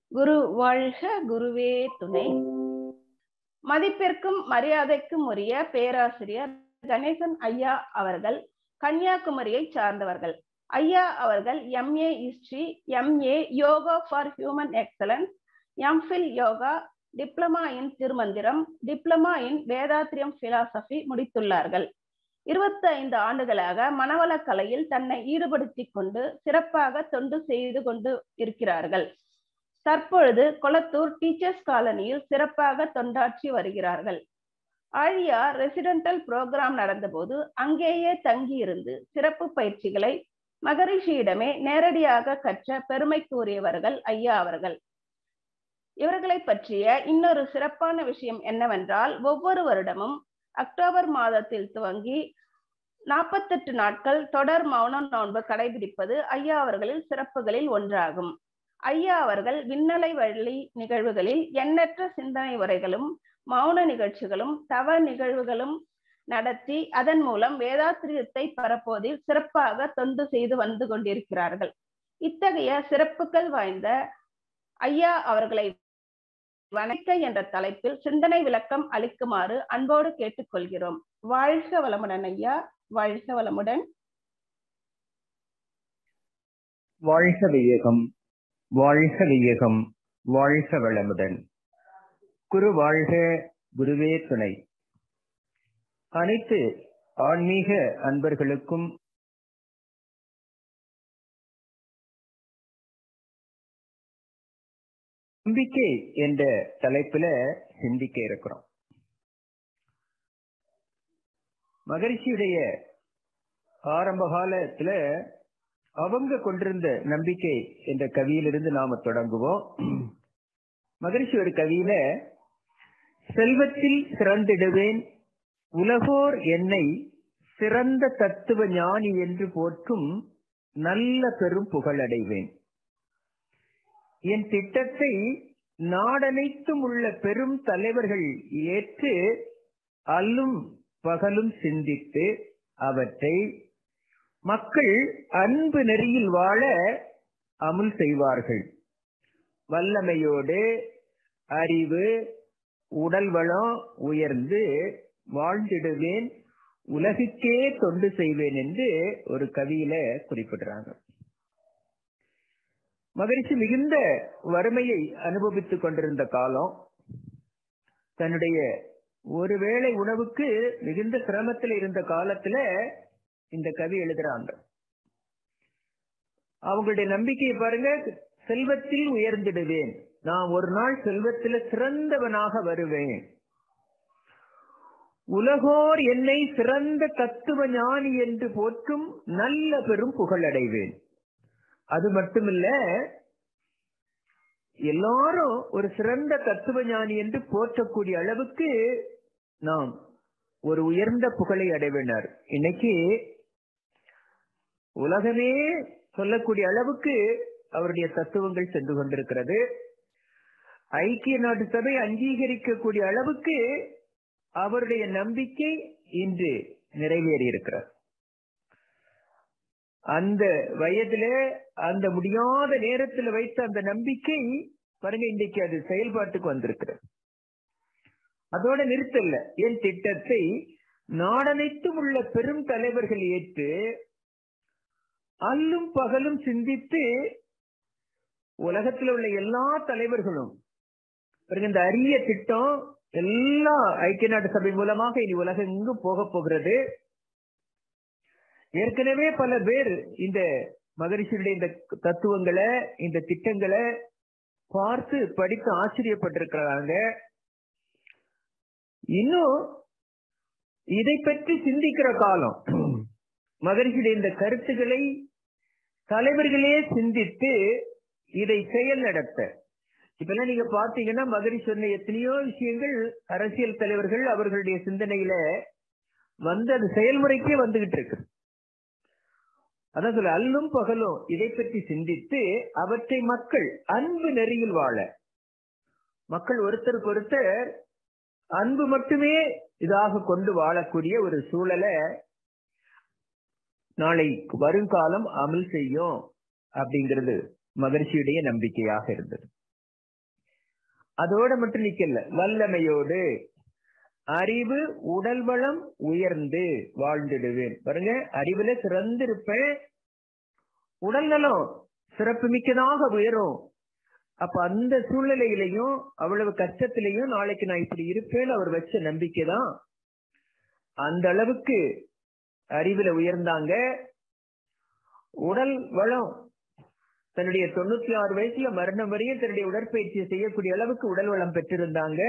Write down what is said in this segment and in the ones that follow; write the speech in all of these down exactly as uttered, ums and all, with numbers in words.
குரு வாழ்க, குருவே துணை. மதிப்பிற்கும் மரியாதைக்கும் உரிய பேராசிரியர் கணேசன் ஐயா அவர்கள் கன்னியாகுமரியை சார்ந்தவர்கள். ஐயா அவர்கள் MA history, MA yoga for human excellence, MPhil yoga, diploma in Thirumanthiram, diploma in Vethathiriyam philosophy முடித்துள்ளார்கள். இருபத்தி ஐந்து ஆண்டுகளாக மனவள கலையில் தன்னை ஈடுபடுத்திக் கொண்டு சிறப்பாக தொண்டு செய்து கொண்டு இருக்கிறார்கள். தற்பொழுது கொளத்தூர் டீச்சர்ஸ் காலனியில் சிறப்பாக தொண்டாற்றி வருகிறார்கள். ஆழியார் ரெசிடென்டல் புரோகிராம் நடந்தபோது அங்கேயே தங்கியிருந்து சிறப்பு பயிற்சிகளை மகரிஷியிடமே நேரடியாக கற்ற பெருமைக்குரியவர்கள் ஐயா அவர்கள். இவர்களை பற்றிய இன்னொரு சிறப்பான விஷயம் என்னவென்றால், ஒவ்வொரு வருடமும் அக்டோபர் மாதத்தில் துவங்கி நாற்பத்தெட்டு நாட்கள் தொடர் மௌன நோன்பு கடைபிடிப்பது ஐயா அவர்களின் சிறப்புகளில் ஒன்றாகும். ஐயா அவர்கள் விண்ணலை வழி நிகழ்வுகளில் எண்ணற்ற சிந்தனை உரைகளும் மௌன நிகழ்ச்சிகளும் தவ நிகழ்வுகளும் நடத்தி அதன் மூலம் வேதாத்திரியத்தை பரப்புவதில் சிறப்பாக தொண்டு செய்து வந்து கொண்டிருக்கிறார்கள். இத்தகைய சிறப்புகள் வாய்ந்த ஐயா அவர்களை வணக்க என்ற தலைப்பில் சிந்தனை விளக்கம் அளிக்குமாறு அன்போடு கேட்டுக்கொள்கிறோம். வாழ்க வளமுடன் ஐயா, வாழ்க வளமுடன். வாழ்க விவேகம், வாழ்க விவேகம், வாழ்க வளமுடன். குரு வாழ்க, குருவே துணை. அனைத்து ஆன்மீக அன்பர்களுக்கும் நம்பிக்கை என்ற தலைப்புல சிந்திக்க இருக்கிறோம். மகரிஷியுடைய ஆரம்ப காலத்துல அவங்க கொண்டிருந்த நம்பிக்கை என்ற கவியிலிருந்து நாம தொடங்குவோம். மகரிஷி ஒரு கவியில, செல்வத்தில் சிறந்திடுவேன், உலகோர் என்னை சிறந்த தத்துவ ஞானி என்று போற்றும் நல்ல பெரும் புகழடைவேன். என் திட்டத்தை நாடனைத்தும் உள்ள பெரும் தலைவர்கள் ஏற்று அல்லும் பகலும் சிந்தித்து அவற்றை மக்கள் அன்பு நெறியில் வாழ அமுல் செய்வார்கள். வல்லமையோடு அறிவு உடல் வளம் உயர்ந்து வாழ்ந்திடுவேன், உலகுக்கே தொண்டு செய்வேன் என்று ஒரு கவியில குறிப்பிடுறாங்க. மகரிஷி மிகுந்த வறுமையை அனுபவித்துக் கொண்டிருந்த காலம், தன்னுடைய ஒருவேளை உணவுக்கு மிகுந்த சிரமத்தில் இருந்த காலத்துல இந்த கவி எழுதுறாங்க. அவங்களுடைய நம்பிக்கையை பாருங்க, செல்வத்தில் உயர்ந்திடுவேன், நான் ஒரு நாள் செல்வத்தில் சிறந்தவனாக வருவேன், உலகோர் என்னை சிறந்த தத்துவ ஞானி என்று போற்றும் நல்ல பெரும் புகழடைவேன். அது மட்டுமில்ல, எல்லாரும் ஒரு சிறந்த தத்துவ ஞானி என்று போற்றக்கூடிய அளவுக்கு நாம் ஒரு உயர்ந்த புகழை அடைவேனார். இன்னைக்கு உலகமே சொல்லக்கூடிய அளவுக்கு அவருடைய தத்துவங்கள் சென்று கொண்டிருக்கிறது. ஐக்கிய நாட்டு சபை அங்கீகரிக்கக்கூடிய அளவுக்கு அவருடைய நம்பிக்கை இன்று நிறைவேறி இருக்கிறார். அந்த வயதுல அந்த முடியாத நேரத்தில் வைத்த அந்த நம்பிக்கை பாருங்க, இன்றைக்கு அது செயல்பாட்டுக்கு வந்திருக்கிறது. அதோட நிறுத்தல, என் திட்டத்தை நாடனைத்தும் உள்ள பெரும் தலைவர்கள் ஏற்று அல்லும் பகலும் சிந்தித்து உலகத்தில் உள்ள எல்லா தலைவர்களும் இந்த அரிய திட்டம் எல்லா ஐக்கிய நாட்டு சபை மூலமாக இனி உலகம் எங்கும் போக போகிறது. ஏற்கனவே பல பேர் இந்த மகரிஷியுடைய இந்த தத்துவங்களை இந்த திட்டங்களை பார்த்து படித்து ஆச்சரியப்பட்டிருக்கிறாங்க. இன்னும் இதை பற்றி சிந்திக்கிற காலம். மகரிஷியுடைய இந்த கருத்துக்களை தலைவர்களே சிந்தித்து இதை செயல் நடத்த, இப்பெல்லாம் நீங்க பாத்தீங்கன்னா மகரிஷி சொன்ன எத்தனையோ விஷயங்கள் அரசியல் தலைவர்கள் அவர்களுடைய சிந்தனையில வந்து அது செயல்முறைக்கே வந்துகிட்டு இருக்கு. அதான் சொல்ல, அல்லும் பகலும் இதை பற்றி சிந்தித்து அவற்றை மக்கள் அன்பு நெறியில் வாழ, மக்கள் ஒருத்தருக்கு ஒருத்தர் அன்பு மட்டுமே இதாக கொண்டு வாழக்கூடிய ஒரு சூழலை நாளை வருங்காலம் அமல் செய்யும் அப்படிங்கிறது மகரிஷியுடைய நம்பிக்கையாக இருந்தது. அதோட மட்டும் நிக்கல, வல்லமையோடு அறிவு உடல் வளம் உயர்ந்து வாழ்ந்துடுவேன். பாருங்க, அறிவுல சிறந்திருப்பேன், உடல் நலம் சிறப்பு மிக்கதாக உயரும். அப்ப அந்த சூழ்நிலையிலையும் அவ்வளவு கஷ்டத்திலையும் நாளைக்கு நான் இப்படி இருப்பேன்னு அவர் வச்ச நம்பிக்கைதான். அந்த அளவுக்கு அறிவுல உயர்ந்தாங்க. உடல் வளம் தன்னுடைய தொண்ணூத்தி ஆறு வயசுல மரணம் வரையும் தன்னுடைய உடற்பயிற்சியை செய்யக்கூடிய அளவுக்கு உடல் வளம் பெற்றிருந்தாங்க.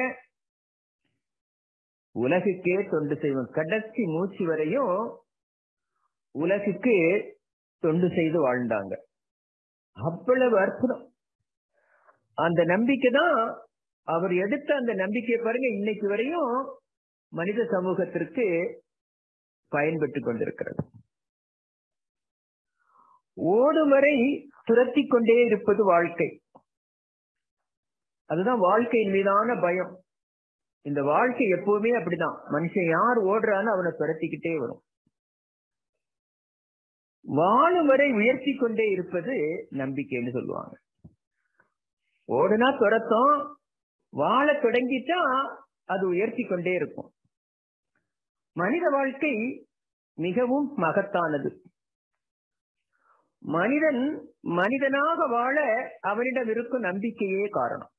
உலகுக்கே தொண்டு செய்வோம், கடைசி மூச்சு வரையும் உலகுக்கு தொண்டு செய்து வாழ்ந்தாங்க. அவ்வளவு அற்புதம். அந்த நம்பிக்கை தான் அவர் எடுத்த அந்த நம்பிக்கையை பாருங்க இன்னைக்கு வரையும் மனித சமூகத்திற்கு பயன்பட்டு கொண்டிருக்கிறது. ஓடும் வரை துரத்தி கொண்டே இருப்பது வாழ்க்கை. அதுதான் வாழ்க்கையின் மீதான பயம். இந்த வாழ்க்கை எப்பவுமே அப்படிதான். மனுஷன் யார் ஓடுறான்னு அவனை துரத்திக்கிட்டே வரும். வாழும் வரை உயர்த்தி கொண்டே இருப்பது நம்பிக்கைன்னு சொல்லுவாங்க. ஓடுனா துரத்தும், வாழ தொடங்கிட்டா அது உயர்த்தி கொண்டே இருக்கும். மனித வாழ்க்கை மிகவும் மகத்தானது. மனிதன் மனிதனாக வாழ அவனிடம் இருக்கும் நம்பிக்கையே காரணம்.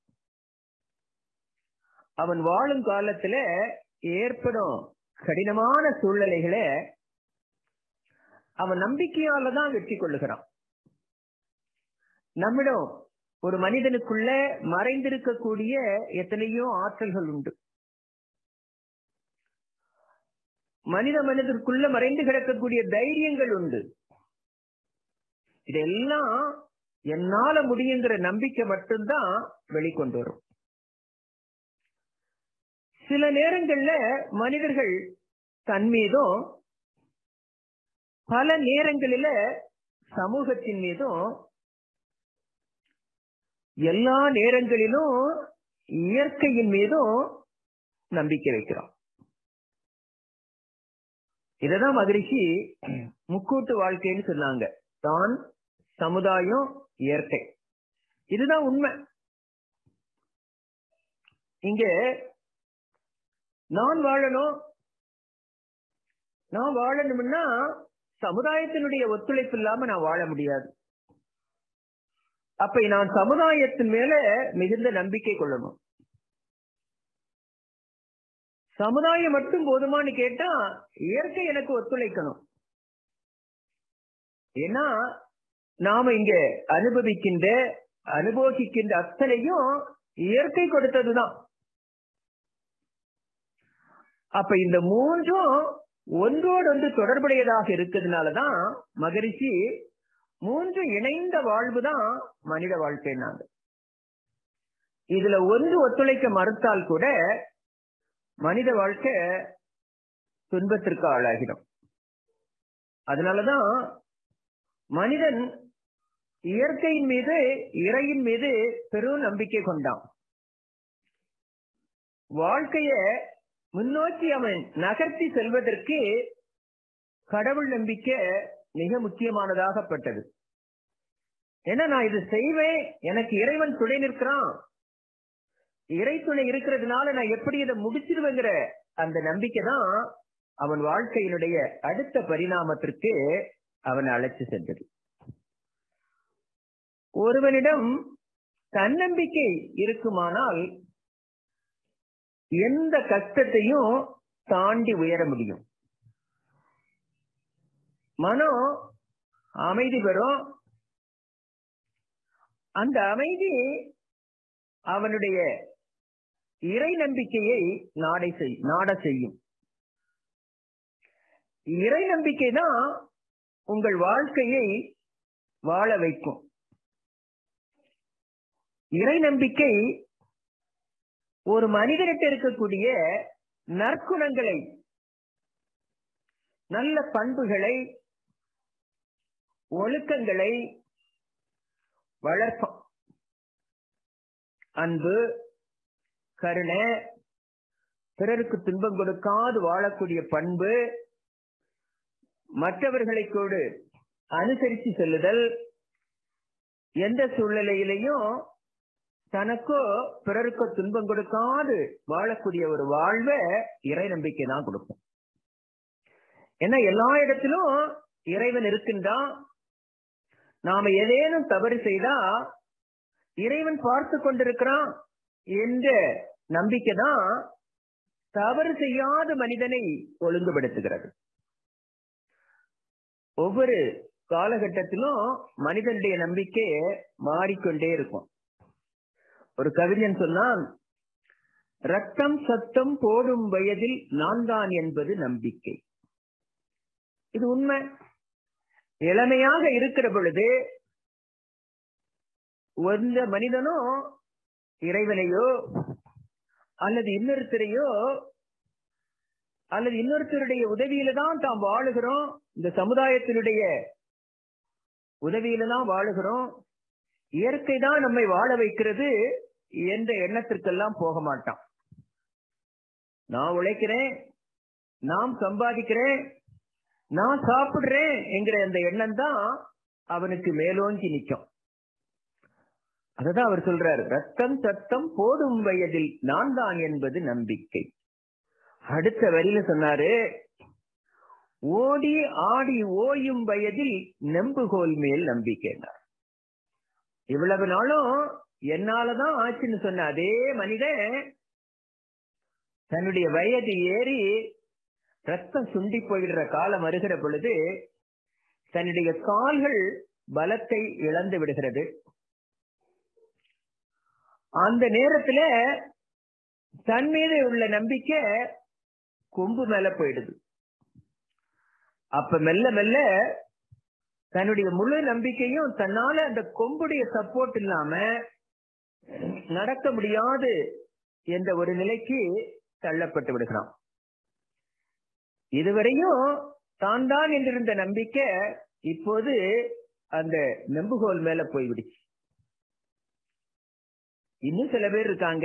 அவன் வாழும் காலத்துல ஏற்படும் கடினமான சூழ்நிலைகளை அவன் நம்பிக்கையால தான் வெற்றி கொள்ளுகிறான். நம்மிடம் ஒரு மனிதனுக்குள்ள மறைந்திருக்கக்கூடிய எத்தனையோ ஆற்றல்கள் உண்டு. மனித மனிதருக்குள்ள மறைந்து கிடக்கக்கூடிய தைரியங்கள் உண்டு. இதெல்லாம் என்னால முடியுங்கிற நம்பிக்கை மட்டும்தான் வெளிக்கொண்டு வரும். சில நேரங்கள்ல மனிதர்கள் தன் மீதும், பல நேரங்களில சமூகத்தின் மீதும், எல்லா நேரங்களிலும் இயற்கையின் மீதும் நம்பிக்கை வைக்கிறோம். இததான் மகரிஷி முக்கூட்டு வாழ்க்கைன்னு சொன்னாங்க. தான், சமுதாயம், இயற்கை. இதுதான் உண்மை. இங்க நான் வாழணும், நான் வாழணும்னா சமுதாயத்தினுடைய ஒத்துழைப்பு இல்லாம நான் வாழ முடியாது. அப்ப நான் சமுதாயத்தின் மேல மிகுந்த நம்பிக்கை கொள்ளணும். சமுதாயம் மட்டும் போதுமான்னு கேட்டா இயற்கை எனக்கு ஒத்துழைக்கணும். ஏன்னா நாம இங்க அனுபவிக்கின்ற அனுபவிக்கின்ற அத்தனையும் இயற்கை கொடுத்ததுதான். அப்ப இந்த மூன்றும் ஒன்றோடு ஒன்று தொடர்புடையதாக இருக்கிறதுனாலதான் மகரிஷி மூன்று இணைந்த வாழ்வுதான் மனித வாழ்க்கைனாங்க. இதுல ஒன்று ஒத்துழைக்க மறுத்தால் கூட மனித வாழ்க்கை துன்பத்திற்கு ஆளாகிடும். அதனாலதான் மனிதன் இயற்கையின் மீது, இறையின் மீது பெரும் நம்பிக்கை கொண்டான். வாழ்க்கைய முன்னோக்கி அவன் நகர்த்தி செல்வதற்கு கடவுள் நம்பிக்கை மிக முக்கியமானதாகப்பட்டது. ஏன்னா நான் இது செய்வேன், எனக்கு இறைவன் துணை நிற்கிறான், இறை துணை இருக்கிறதுனால நான் எப்படி இதை முடிச்சிருவேங்கிற அந்த நம்பிக்கை தான் அவன் வாழ்க்கையினுடைய அடுத்த பரிணாமத்திற்கு அவனை அழைத்து சென்றது. ஒருவனிடம் தன்னம்பிக்கை இருக்குமானால் எந்த கஷ்டத்தையும் தாண்டி உயர முடியும். மனம் அமைதி பெறும். அந்த அமைதி அவனுடைய இறை நம்பிக்கையை நாடை செய் நாட செய்யும். இறை நம்பிக்கை தான் உங்கள் வாழ்க்கையை வாழ வைக்கும். இறை நம்பிக்கை ஒரு மனிதனிட்ட இருக்கக்கூடிய நற்குணங்களை, நல்ல பண்புகளை, ஒழுக்கங்களை வளர்க்கும். அன்பு, கருணை, பிறருக்கு துன்பம் கொடுக்காது வாழக்கூடிய பண்பு, மற்றவர்களை கூட அனுசரித்து செல்லுதல், எந்த சூழ்நிலையிலையும் தனக்கோ பிறருக்கோ துன்பம் கொடுக்காது வாழக்கூடிய ஒரு வாழ்வை இறை நம்பிக்கை தான் கொடுக்கும். ஏன்னா எல்லா இடத்திலும் இறைவன் இருக்கின்றான். நாம ஏதேனும் தவறு செய்தா இறைவன் பார்த்து கொண்டிருக்கிறான் என்ற நம்பிக்கை தான் தவறு செய்யாத மனிதனை ஒழுங்குபடுத்துகிறது. ஒவ்வொரு காலகட்டத்திலும் மனிதனுடைய நம்பிக்கை மாறிக்கொண்டே இருக்கும். ஒரு கவிஞன் சொன்னான், ரத்தம் சத்தம் போடும் வயதில் நான் தான் என்பது நம்பிக்கை. இது உண்மை. இளமையாக இருக்கிற பொழுது எந்த மனிதனும் இறைவனையோ அல்லது இன்னொருத்தரையோ அல்லது இன்னொருத்தருடைய உதவியில தான் தாம் வாழுகிறோம், இந்த சமுதாயத்தினுடைய உதவியில தான் வாழுகிறோம், இயற்கை தான் நம்மை வாழ வைக்கிறது என்ற எண்ணத்திற்கெல்லாம் போக மாட்டான். நான் உழைக்கிறேன், நான் சம்பாதிக்கிறேன், நான் சாப்பிடுறேன் என்கிற அந்த எண்ணம் தான் அவனுக்கு மேலோங்கி நிற்கும். அததான் அவர் சொல்றாரு, ரத்தம் சத்தம் போடும் வயதில் நான் தான் என்பது நம்பிக்கை. அடுத்த வரியில சொன்னாரு, ஓடி ஆடி ஓயும் வயதில் நெம்புகோல் மேல் நம்பிக்கை. இவ்வளவு நாளும் என்னாலதான் ஆச்சுன்னு சொன்ன அதே மனிதன் தன்னுடைய வயது ஏறி ரத்தம் சுண்டி போயிடுற காலம் வருகிற பொழுது தன்னுடைய கால்கள் பலத்தை இழந்து விடுகிறது. அந்த நேரத்துல தன் மீது உள்ள நம்பிக்கை கொம்பு மேல போயிடுது. அப்ப மெல்ல மெல்ல தன்னுடைய முழு நம்பிக்கையும் தன்னால அந்த கொம்புடைய சப்போர்ட் இல்லாம நடக்க முடியாது என்ற ஒரு நிலைக்கு தள்ளப்பட்டு விடுகிறான். இதுவரையும் தான் தான் என்றிருந்த நம்பிக்கை இப்போது அந்த நெம்புகோல் மேல போய்விடுச்சு. இன்னும் சில பேர் இருக்காங்க,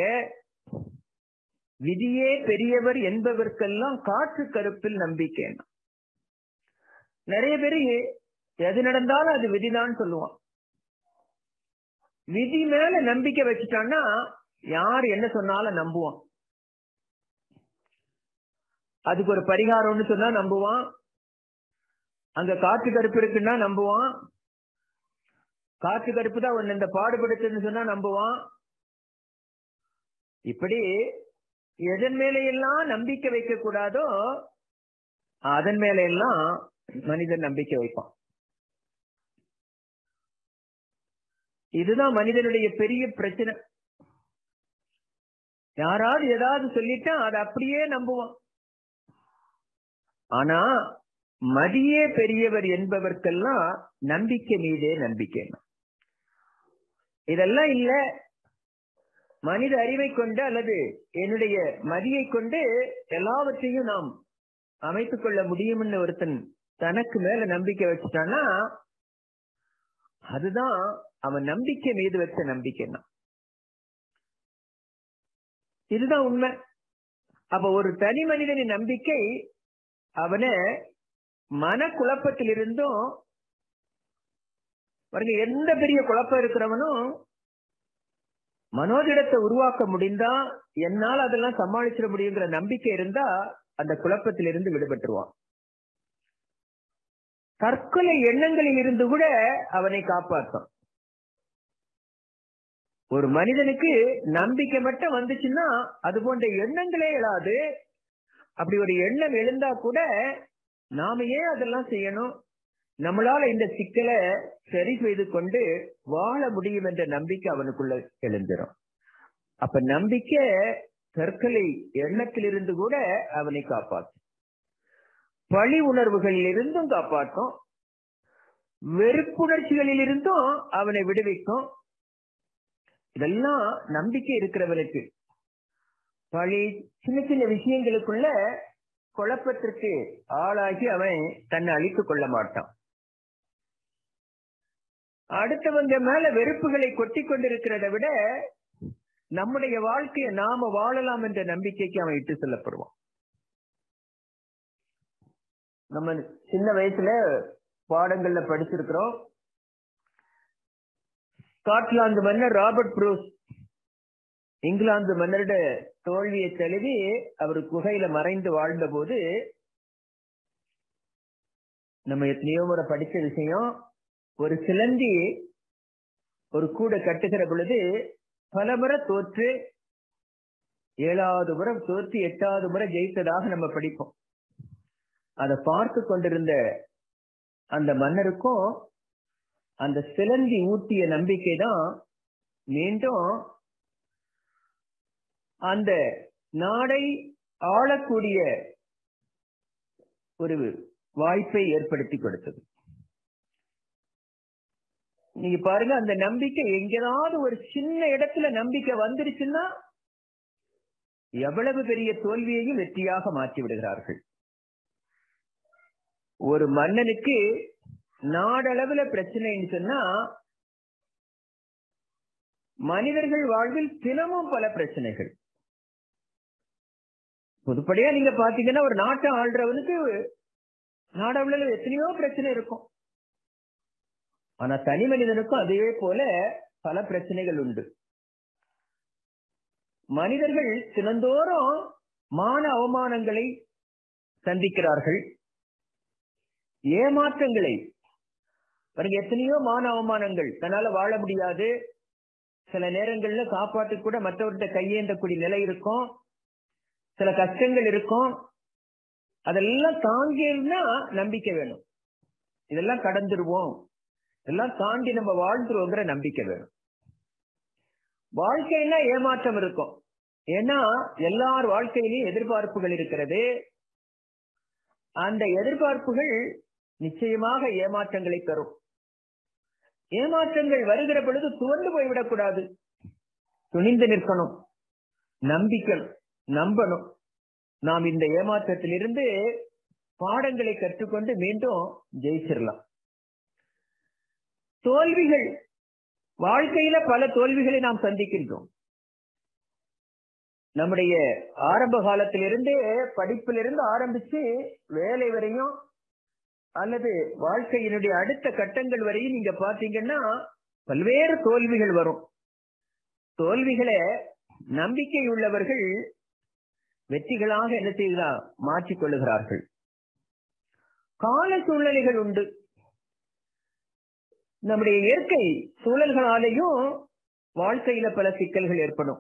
விதியே பெரியவர் என்பவர்க்கெல்லாம் காற்று கருப்பில் நம்பிக்கை. நிறைய பேரு எது நடந்தாலும் அது விதிதான் சொல்லுவான். விதி மேல நம்பிக்கை வச்சுட்டான்னா யார் என்ன சொன்னாலும் நம்புவான். அதுக்கு ஒரு பரிகாரம்னு சொன்னா நம்புவான், அங்க காற்று கருப்பு இருக்குன்னா நம்புவான், காற்று கருப்பு தான் ஒன்னு இந்த பாடுபடுத்துன்னு சொன்னா நம்புவான். இப்படி எதன் மேல எல்லாம் நம்பிக்கை வைக்க கூடாதோ அதன் மேல எல்லாம் மனிதன் நம்பிக்கை வைப்பான். இதுதான் மனிதனுடைய பெரிய பிரச்சனை. யாராவது ஏதாவது சொல்லிட்டா அதை அப்படியே நம்புவான். ஆனா மதியே பெரியவர் என்பவர்க்கெல்லாம் நம்பிக்கை மீதே நம்பிக்கை. இதெல்லாம் இல்ல, மனித அறிவை கொண்டு அல்லது என்னுடைய மதியை கொண்டு எல்லாவற்றையும் நாம் அமைத்துக் கொள்ள முடியும்னு ஒருத்தன் தனக்கு மேல நம்பிக்கை வச்சுட்டான்னா அதுதான் அவன் நம்பிக்கை மீது வச்ச நம்பிக்கைன்னா. இதுதான் உண்மை. அப்ப ஒரு தனி மனிதனின் நம்பிக்கை அவனை மன குழப்பத்தில் இருந்தும், எந்த பெரிய குழப்பம் இருக்கிறவனும் மனோதிடத்தை உருவாக்க முடிந்தா என்னால் அதெல்லாம் சமாளிச்சிட முடியுங்கிற நம்பிக்கை இருந்தா அந்த குழப்பத்திலிருந்து விடுபட்டுருவான். தற்கொலை எண்ணங்களில் இருந்து கூட அவனை காப்பாற்றும். ஒரு மனிதனுக்கு நம்பிக்கை மட்டும் வந்துச்சுன்னா அது போன்ற எண்ணங்களே எழாது. அப்படி ஒரு எண்ணம் எழுந்தா கூட நாம ஏன் அதெல்லாம் செய்யணும், நம்மளால இந்த சிக்கலை சரி செய்து கொண்டு வாழ முடியும் என்ற நம்பிக்கை அவனுக்குள்ள எழுந்துரும். அப்ப நம்பிக்கை தற்கொலை எண்ணத்திலிருந்து கூட அவனை காப்பாற்றும், பழி உணர்வுகளில் இருந்தும் காப்பாற்றும், வெறுப்புணர்ச்சிகளில் இருந்தும் அவனை விடுவிக்கும். இதெல்லாம் நம்பிக்கை இருக்கிறவனுக்கு. பழி சின்ன சின்ன விஷயங்களுக்குள்ள குழப்பத்திற்கு ஆளாகி அவன் தன்னை அழித்துக் கொள்ள மாட்டான். அடுத்தவங்க மேல வெறுப்புகளை கொட்டி கொண்டிருக்கிறத விட நம்முடைய வாழ்க்கையை நாம வாழலாம் என்ற நம்பிக்கைக்கு அவன் இட்டு செல்லப்படுவான். நம்ம சின்ன வயசுல பாடங்கள்ல படிச்சிருக்கிறோம். ஸ்காட்லாந்து மன்னர் ராபர்ட் புரூஸ் இங்கிலாந்து மன்னருடைய தோல்வியை தழுவி அவர் குகையில மறைந்து வாழ்ந்த போது நம்ம எத்தனையோ முறை படிச்ச விஷயம், ஒரு சிலந்தி ஒரு கூட கட்டுகிற பொழுது பல முறை தோற்று ஏழாவது முறை தோற்று எட்டாவது முறை ஜெயித்ததாக நம்ம படிப்போம். அதை பார்த்து கொண்டிருந்த அந்த மன்னருக்கும் அந்த சிலந்தி ஊட்டிய நம்பிக்கை தான் மீண்டும் அந்த நாடை ஆளக்கூடிய ஒரு வாய்ப்பை ஏற்படுத்தி கொடுத்தது. நீங்க பாருங்க, அந்த நம்பிக்கை எங்கேயாவது ஒரு சின்ன இடத்துல நம்பிக்கை வந்துருச்சுன்னா எவ்வளவு பெரிய தோல்வியையும் வெற்றியாக மாற்றி விடுகிறார்கள். ஒரு மன்னனுக்கு நாடளவுல பிரச்சனைன்னு சொன்னா மனிதர்கள் வாழ்வில் தினமும் பல பிரச்சனைகள். பொதுப்படியா நீங்க பாத்தீங்கன்னா ஒரு நாட்டை ஆள்றவனுக்கு நாடளவுல எத்தனையோ பிரச்சனை இருக்கும். ஆனா தனி மனிதனுக்கும் அதே போல பல பிரச்சனைகள் உண்டு. மனிதர்கள் தினந்தோறும் மான அவமானங்களை சந்திக்கிறார்கள், ஏமாற்றங்களை. எத்தனையோ மான அவமானங்கள், தன்னால வாழ முடியாது, சில நேரங்கள்ல சாப்பாட்டு கூட மற்றவர்கிட்ட கையேந்தக்கூடிய நிலை இருக்கும், சில கஷ்டங்கள் இருக்கும். அதெல்லாம் தாங்கினா நம்பிக்கை வேணும். இதெல்லாம் கடந்துருவோம், இதெல்லாம் தாண்டி நம்ம வாழ்ந்துருவோங்கிற நம்பிக்கை வேணும். வாழ்க்கைன்னா ஏமாற்றம் இருக்கும். ஏன்னா எல்லார் வாழ்க்கையிலையும் எதிர்பார்ப்புகள் இருக்கிறது. அந்த எதிர்பார்ப்புகள் நிச்சயமாக ஏமாற்றங்களை தரும். ஏமாற்றங்கள் வருகிற பொழுது துவண்டு போய்விடக்கூடாது, துணிந்து நிற்கணும், நம்பிக்கணும், நம்பணும். நாம் இந்த ஏமாற்றத்திலிருந்து பாடங்களை கற்றுக்கொண்டு மீண்டும் ஜெயிச்சிடலாம். தோல்விகள், வாழ்க்கையில பல தோல்விகளை நாம் சந்திக்கின்றோம். நம்முடைய ஆரம்ப காலத்திலிருந்து, படிப்பிலிருந்து ஆரம்பிச்சு வேலை வரையும் அல்லது வாழ்க்கையினுடைய அடுத்த கட்டங்கள் வரையும் நீங்க பாத்தீங்கன்னா பல்வேறு தோல்விகள் வரும். தோல்விகளை நம்பிக்கை உள்ளவர்கள் வெற்றிகளாக என்ன செய்கிறார், மாற்றிக் கொள்ளுகிறார்கள். கால சூழ்நிலைகள் உண்டு. நம்முடைய இயற்கை சூழல்களாலேயும் வாழ்க்கையில பல சிக்கல்கள் ஏற்படும்.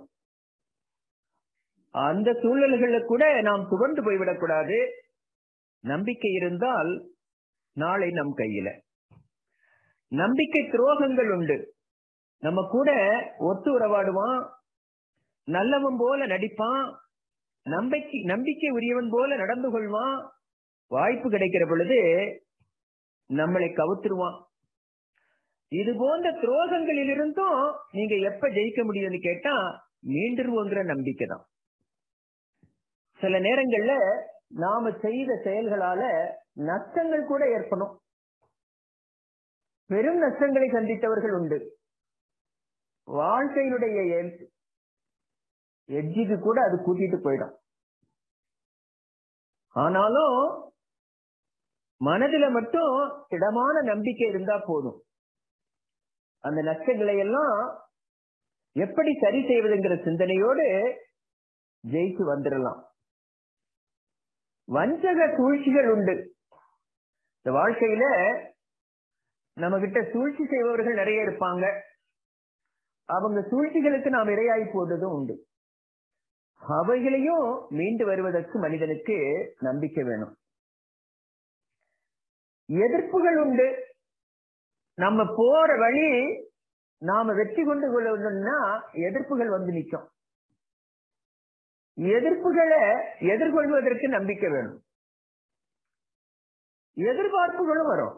அந்த சூழல்களை கூட நாம் துவண்டு போய்விடக்கூடாது. நம்பிக்கை இருந்தால் நாளை நம் கையில. நம்பிக்கை துரோகங்கள் உண்டு. நம்ம கூட ஒத்து உறவாடுவான், நல்லவன் போல நடிப்பான், நம்பிக்கை நம்பிக்கை உரியவன் போல நடந்து கொள்வான். வாய்ப்பு கிடைக்கிற பொழுது நம்மளை கவுத்துருவான். இது போன்ற துரோகங்களிலிருந்தும் நீங்க எப்ப ஜெயிக்க முடியும்னு கேட்டா மீண்டுருவோங்கிற நம்பிக்கை தான். சில நேரங்கள்ல நாம செய்த செயல்களால நஷ்டங்கள் கூட ஏற்படும். பெரும் நஷ்டங்களை சந்தித்தவர்கள் உண்டு. வாழ்க்கையினுடைய எட்ஜுக்கு கூட அது கூட்டிட்டு போயிடும். ஆனாலும் மனதில மட்டும் திடமான நம்பிக்கை இருந்தா போதும். அந்த நஷ்டங்களை எல்லாம் எப்படி சரி செய்வதுங்கிற சிந்தனையோடு ஜெயிச்சு வந்துடலாம். வஞ்சக சூழ்ச்சிகள் உண்டு. இந்த வாழ்க்கையில நம்ம கிட்ட சூழ்ச்சி செய்பவர்கள் நிறைய இருப்பாங்க. அவங்க சூழ்ச்சிகளுக்கு நாம் இரையாய் போடுறதும் உண்டு. அவைகளையும் மீண்டு வருவதற்கு மனிதனுக்கு நம்பிக்கை வேணும். எதிர்ப்புகள் உண்டு. நம்ம போற வழி நாம வெற்றி கொண்டு கொள்ளணும்னா எதிர்ப்புகள் வந்து நிற்கும். எதிர்ப்புகளை எதிர்கொள்வதற்கு நம்பிக்கை வேணும். எதிர்பார்ப்புகளும் வரும்.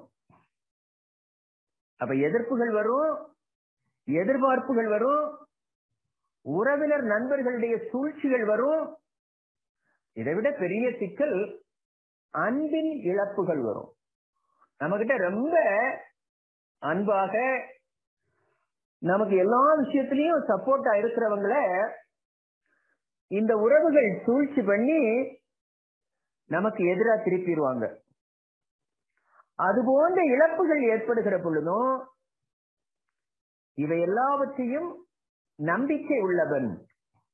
அப்ப எதிர்ப்புகள் வரும், எதிர்பார்ப்புகள் வரும், உறவினர் நண்பர்களுடைய சூழ்ச்சிகள் வரும். இதை விட பெரிய சிக்கல் அன்பின் இழப்புகள் வரும். நம்ம கிட்ட ரொம்ப அன்பாக நமக்கு எல்லா விஷயத்திலையும் சப்போர்ட்டா இருக்கிறவங்களை இந்த உறவுகள் சூழ்ச்சி பண்ணி நமக்கு எதிராக திருப்பிடுவாங்க. அது போன்ற இழப்புகள் ஏற்படுகிற பொழுதும் இவை எல்லாவற்றையும் நம்பிக்கை உள்ளவன்,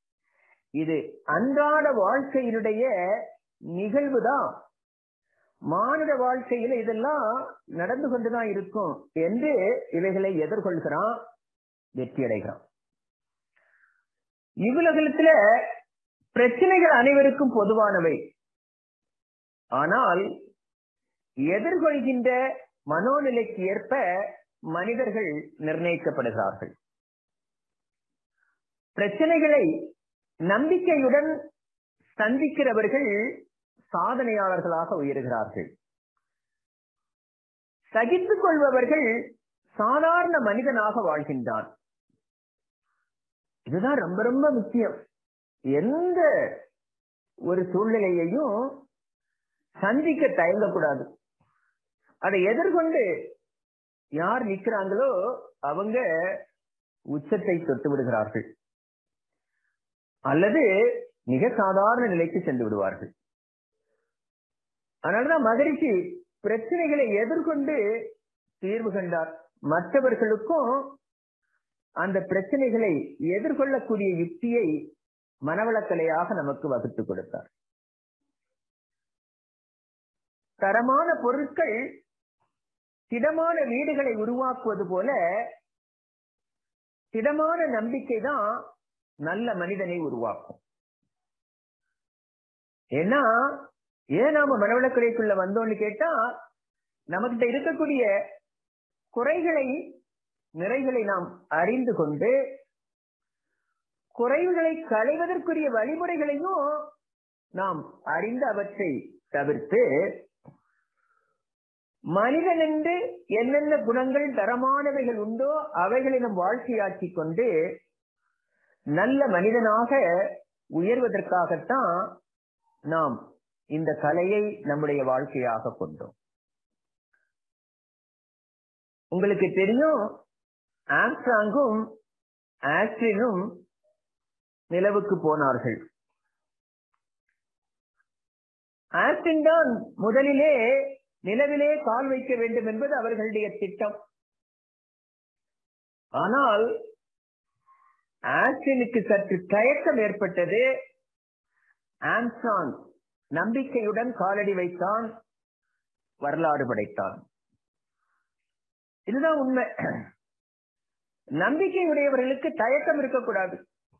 இது அன்றாட வாழ்க்கையினுடைய நிகழ்வுதான். மானுட வாழ்க்கையில இதெல்லாம் நடந்து கொண்டுதான் இருக்கும் என்று இவைகளை எதிர்கொள்கிறான், வெற்றி அடைகிறான். இவ்வுலகத்துல பிரச்சனைகள் அனைவருக்கும் பொதுவானவை. ஆனால் எதிர்கொள்கின்ற மனோநிலைக்கு ஏற்ப மனிதர்கள் நிர்ணயிக்கப்படுகிறார்கள். பிரச்சனைகளை நம்பிக்கையுடன் சந்திக்கிறவர்கள் சாதனையாளர்களாக உயர்கிறார்கள். சகித்துக் கொள்பவர்கள் சாதாரண மனிதனாக வாழ்கின்றான். இதுதான் ரொம்ப ரொம்ப முக்கியம். எந்த ஒரு சூழ்நிலையையும் சந்திக்க தயங்கக்கூடாது. அதை எதிர்கொண்டு யார் நிற்கிறாங்களோ அவங்க உச்சத்தை தொட்டு விடுகிறார்கள் அல்லது மிக சாதாரண நிலைக்கு சென்று விடுவார்கள். அதனாலதான் மகரிஷி பிரச்சனைகளை எதிர்கொண்டு தீர்வு கண்டார். மற்றவர்களுக்கும் அந்த பிரச்சனைகளை எதிர்கொள்ளக்கூடிய யுக்தியை மனவளக்கலையாக நமக்கு வகுத்து கொடுத்தார். தரமான பொருட்கள் திடமான வீடுகளை உருவாக்குவது போல திடமான நம்பிக்கை தான் நல்ல மனிதனை உருவாக்கும். ஏன்னா ஏன் நாம மனவளக்கலைக்குள்ள வந்தோம்னு கேட்டா, நமக்கிட்ட இருக்கக்கூடிய குறைகளை நிறைகளை நாம் அறிந்து கொண்டு குறைவுகளை களைவதற்குரிய வழிமுறைகளையும் நாம் அறிந்து அவற்றை தவிர்த்து மனிதன் என்று என்னென்ன குணங்கள் தரமானவைகள் உண்டோ அவைகளை நம் வாழ்க்கையாக்கி கொண்டு நல்ல மனிதனாக உயர்வதற்காகத்தான் நாம் இந்த கலையை நம்முடைய வாழ்க்கையாக கொண்டோம். உங்களுக்கு தெரியும், ஆம்ஸ்ட்ராங்கும் ஆஸ்ட்ரினும் நிலவுக்கு போனார்கள். ஆஸ்ட்ரின் தான் முதலிலே நிலவிலே கால் வைக்க வேண்டும் என்பது அவர்களுடைய திட்டம். ஆனால் ஆஸ்ட்ரினுக்கு சற்று தயக்கம் ஏற்பட்டது. ஆம்ஸ்ட்ராங் நம்பிக்கையுடன் காலடி வைத்தான், வரலாறு படைத்தான். இதுதான் உண்மை. நம்பிக்கையுடையவர்களுக்கு தயக்கம் இருக்கக்கூடாது,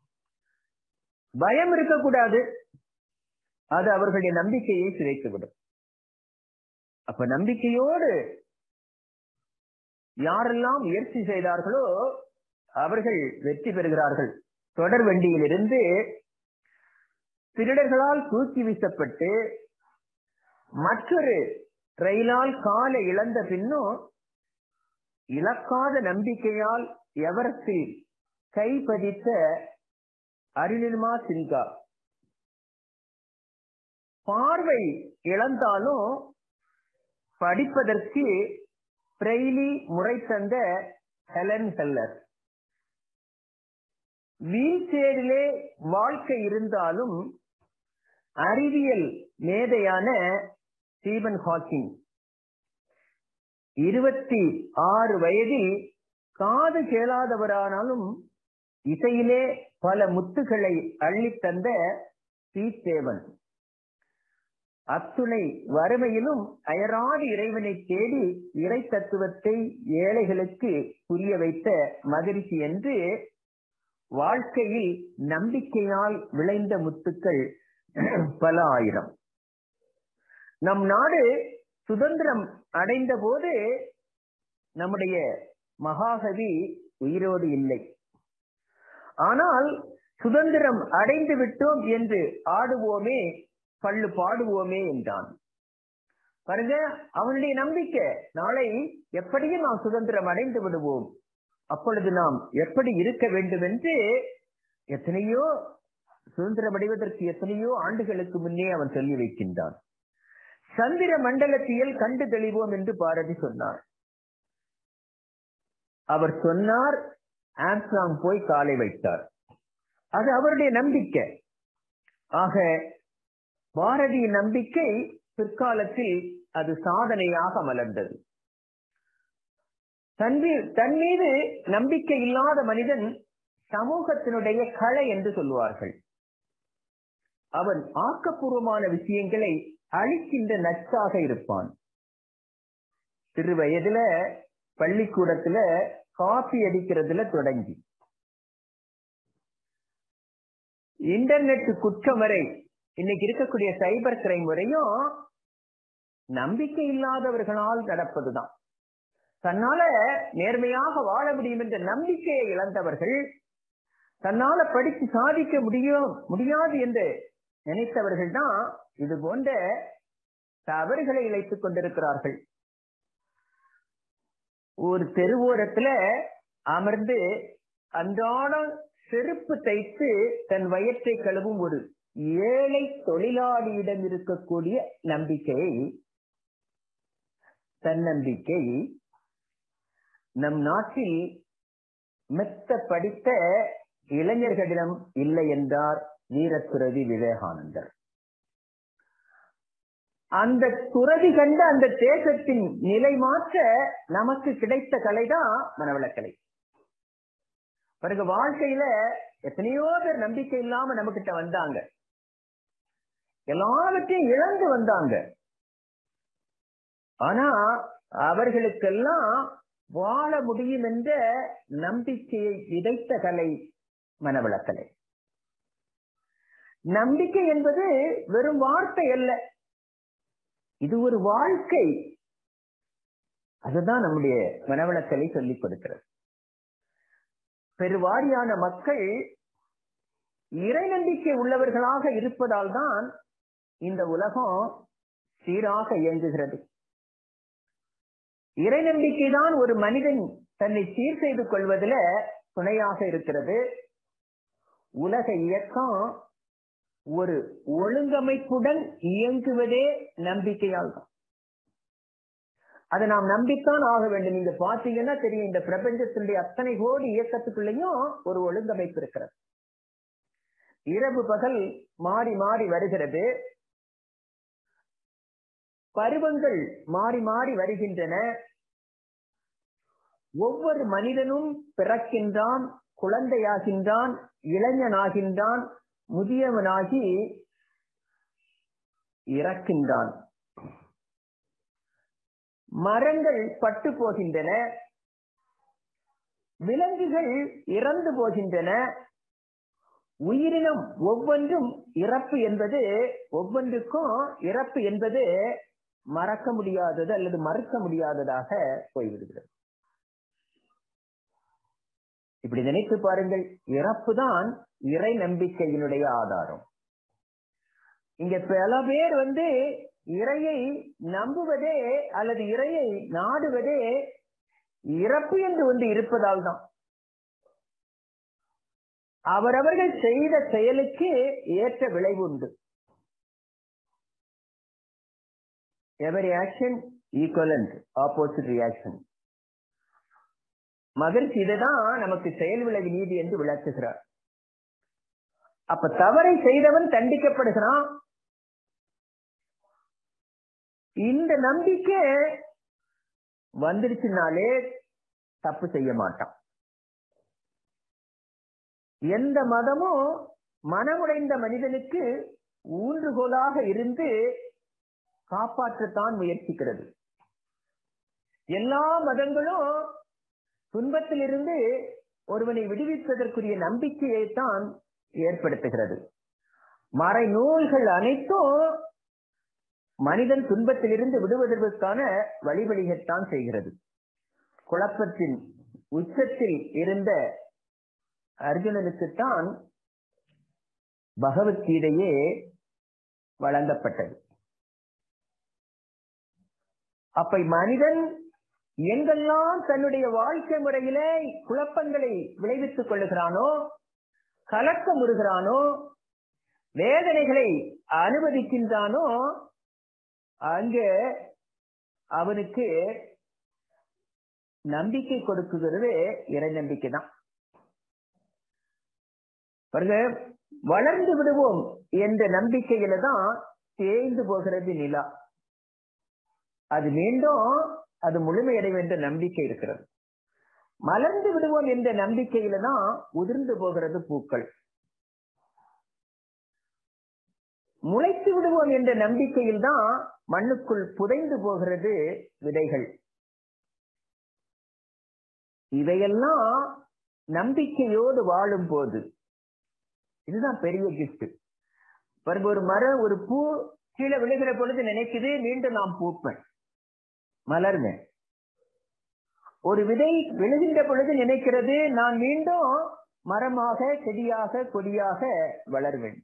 பயம் இருக்கக்கூடாது. அது அவர்களுடைய நம்பிக்கையை சிதைத்துவிடும். அப்ப நம்பிக்கையோடு யாரெல்லாம் முயற்சி செய்தார்களோ அவர்கள் வெற்றி பெறுகிறார்கள். தொடர் வண்டியில் இருந்து திருடர்களால் தூக்கி வீசப்பட்டு மற்றொரு ரயிலால் காலை இழந்த பின்னும் இழக்காத நம்பிக்கையால் எவரெஸ்டில் கைப்பதித்த அருணிமா சின்ஹா, பார்வை இழந்தாலும் படிப்பதற்கு பிரெய்லி முறை தந்த ஹெலன் கெல்லர், வீல் சேரிலே வாழ்க்கை இருந்தாலும் அறிவியல் மேதையான ஸ்டீபன் ஹாக்கிங், இருபத்தி ஆறு வயதில் காது கேளாதவரானாலும் இசையிலே பல முத்துகளை அள்ளி தந்த சீதேவன், அத்துணை வறுமையிலும் அயராது இறைவனை தேடி இறை தத்துவத்தை ஏழைகளுக்கு புரிய வைத்த மகரிஷி என்று வாழ்க்கையில் நம்பிக்கையால் விளைந்த முத்துக்கள் பல ஆயிரம். நம் நாடு சுதந்திரம் அடைந்த போது நம்முடைய மகாகவி உயிரோடு இல்லை. ஆனால் சுதந்திரம் அடைந்து விட்டோம் என்று ஆடுவோமே பள்ளு பாடுவோமே என்றான். பாருங்க, அவனுடைய நம்பிக்கை, நாளை எப்படியும் நாம் சுதந்திரம் அடைந்து விடுவோம், அப்பொழுது நாம் எப்படி இருக்க வேண்டும் என்று எத்தனையோ சுதந்திரம் அடைவதற்கு எத்தனையோ ஆண்டுகளுக்கு முன்னே அவன் சொல்லி வைக்கின்றான். சந்திர மண்டலத்தியல் கண்டு தெளிவோம் என்று பாரதி சொன்னார். அவர் சொன்னார், ஆம்ஸ்ட்ராங் போய் காலை வைத்தார். அது அவருடைய நம்பிக்கை. ஆக பாரதியின் நம்பிக்கை பிற்காலத்தில் அது சாதனையாக மலர்ந்தது. தன் தன் மீது நம்பிக்கை இல்லாத மனிதன் சமூகத்தினுடைய களை என்று சொல்லுவார்கள். அவன் ஆக்கப்பூர்வமான விஷயங்களை அழிக்கின்ற நச்சாக இருப்பான். சிறு வயதுல பள்ளிக்கூடத்துல காப்பி அடிக்கிறதுல தொடங்கி இன்டர்நெட் குற்றம் வரை இன்னைக்கு இருக்கக்கூடிய சைபர் கிரைம் வரையும் நம்பிக்கை இல்லாதவர்களால் நடப்பதுதான். தன்னால நேர்மையாக வாழ முடியும் என்ற நம்பிக்கையை இழந்தவர்கள், தன்னால படித்து சாதிக்க முடியும் முடியாது என்று நினைத்தவர்கள் தான் இது போன்ற தவறுகளை இழைத்துக் கொண்டிருக்கிறார்கள். ஒரு தெருவோரத்துல அமர்ந்து அன்றாடம் செருப்பு தைத்து தன் வயிற்றை கழுவும் ஒரு ஏழை தொழிலாளியிடம் இருக்கக்கூடிய நம்பிக்கை, தன்னம்பிக்கை நம் நாட்டில் மெத்த படித்த இளைஞர்களிடம் இல்லை என்றார் வீரத்துறவி விவேகானந்தர். அந்த துறவி கண்ட அந்த தேசத்தின் நிலை மாற்ற நமக்கு கிடைத்த கலைதான் மனவளக்கலை. பிறகு வாழ்க்கையில எத்தனையோ பேர் நம்பிக்கை இல்லாம நம்ம கிட்ட வந்தாங்க, எல்லாவற்றையும் இழந்து வந்தாங்க. ஆனா அவர்களுக்கெல்லாம் வாழ முடியும் என்ற நம்பிக்கையை விதைத்த கலை மனவளக்கலை. நம்பிக்கை என்பது வெறும் வார்த்தை அல்ல, இது ஒரு வாழ்க்கை. அதுதான் நம்முடைய மனவளக்கலை சொல்லிக் கொடுக்கிறது. பெருவாரியான மக்கள் இறை நம்பிக்கை உள்ளவர்களாக இருப்பதால் தான் இந்த உலகம் சீராக இயங்குகிறது. இறை நம்பிக்கை தான் ஒரு மனிதன் தன்னை சீர் செய்து கொள்வதில் துணையாக இருக்கிறது. உலக இயக்கம் ஒரு ஒழுங்கமைப்புடன் இயங்குவதே நம்பிக்கையால் தான். அதை நாம் நம்பித்தான் ஆக வேண்டும். நீங்க பாத்தீங்கன்னா தெரியும், இந்த பிரபஞ்சத்தினுடைய அத்தனை கோடி இயக்கத்துக்குள்ளேயும் ஒரு ஒழுங்கமைப்பு இருக்கிறது. இரவு பகல் மாறி மாறி வருகிறது, பருவங்கள் மாறி மாறி வருகின்றன. ஒவ்வொரு மனிதனும் பிறக்கின்றான், குழந்தையாகின்றான், இளைஞனாகின்றான், முதியவனாகி இறக்கின்றான். மரங்கள் பட்டு போகின்றன, விலங்குகள் இறந்து போகின்றன. உயிரினம் ஒவ்வொன்றும் இறப்பு என்பது ஒவ்வொன்றுக்கும் இறப்பு என்பது மறக்க முடியாதது அல்லது மறுக்க முடியாததாக போய்விடுகிறது. இப்படி நினைத்து பாருங்கள், இறப்புதான் இறை நம்பிக்கையினுடைய ஆதாரம். இங்க பல பேர் வந்து இறையை நம்புவதே அல்லது இறையை நாடுவதே இறப்பு என்று ஒன்று இருப்பதால் தான். அவரவர்கள் செய்த செயலுக்கு ஏற்ற விளைவு உண்டு. Every action equivalent opposite reaction. மகிழ்ச்சி இதுதான் நமக்கு செயல் விளைவு நீதி என்று விளக்குகிறார். அப்ப தவறை செய்தவன் தண்டிக்கப்படுகிறான். இந்த நம்பிக்கை வந்துருச்சுனாலே தப்பு செய்ய மாட்டான். எந்த மதமும் மனமுடைந்த மனிதனுக்கு ஊன்றுகோலாக இருந்து காப்பாற்றத்தான் முயற்சிக்கிறது. எல்லா மதங்களும் துன்பத்திலிருந்து ஒருவனை விடுவிப்பதற்குரிய நம்பிக்கையைத்தான் ஏற்படுத்துகிறது. மறை நூல்கள் அனைத்தும் மனிதன் துன்பத்திலிருந்து விடுவதற்கான வழிவழிகத்தான் செய்கிறது. குழப்பத்தின் உச்சத்தில் இருந்த அர்ஜுனனுக்குத்தான் பகவத்கீதையே வழங்கப்பட்டது. அப்ப மனிதன் எங்கெல்லாம் தன்னுடைய வாழ்க்கை முறையில குழப்பங்களை விளைவித்துக் கொள்ளுகிறானோ, கலக்கமுறுகிறானோ, வேதனைகளை அனுமதிக்கின்றானோ, அங்கே அவனுக்கு நம்பிக்கை கொடுக்குகிறது இறை நம்பிக்கை தான். வளர்ந்து விடுவோம் என்ற நம்பிக்கையில தான் தேய்ந்து போகிறது நிலா. அது மீண்டும் அது முழுமையடையும் என்ற நம்பிக்கை இருக்கிறது. மலர்ந்து விடுவோம் என்ற நம்பிக்கையில தான் உதிர்ந்து போகிறது பூக்கள். முளைத்து விடுவோம் என்ற நம்பிக்கையில் தான் மண்ணுக்குள் புதைந்து போகிறது விதைகள். இவையெல்லாம் நம்பிக்கையோடு வாழும் போது இதுதான் பெரிய கிஃப்ட். ஒரு மரம், ஒரு பூ கீழே விழுகிற பொழுது நினைக்குது மீண்டும் நாம் பூப்பேன், மலர்வேன். ஒரு விதை விழுகின்ற பொழுது நினைக்கிறது நான் மீண்டும் மரமாக, செடியாக, கொடியாக வளர்வேன்.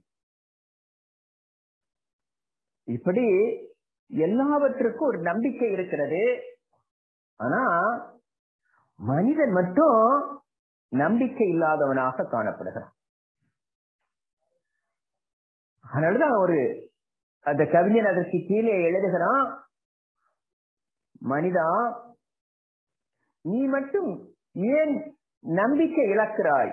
இப்படி எல்லாவற்றுக்கும் ஒரு நம்பிக்கை இருக்கிறது. ஆனா மனிதன் மட்டும் நம்பிக்கை இல்லாதவனாக காணப்படுகிறான். அதனாலதான் ஒரு அந்த கவிஞன் அதற்கு கீழே எழுதுகிறான், மனிதா நீ மட்டும் ஏன் நம்பிக்கை இழக்கிறாய்?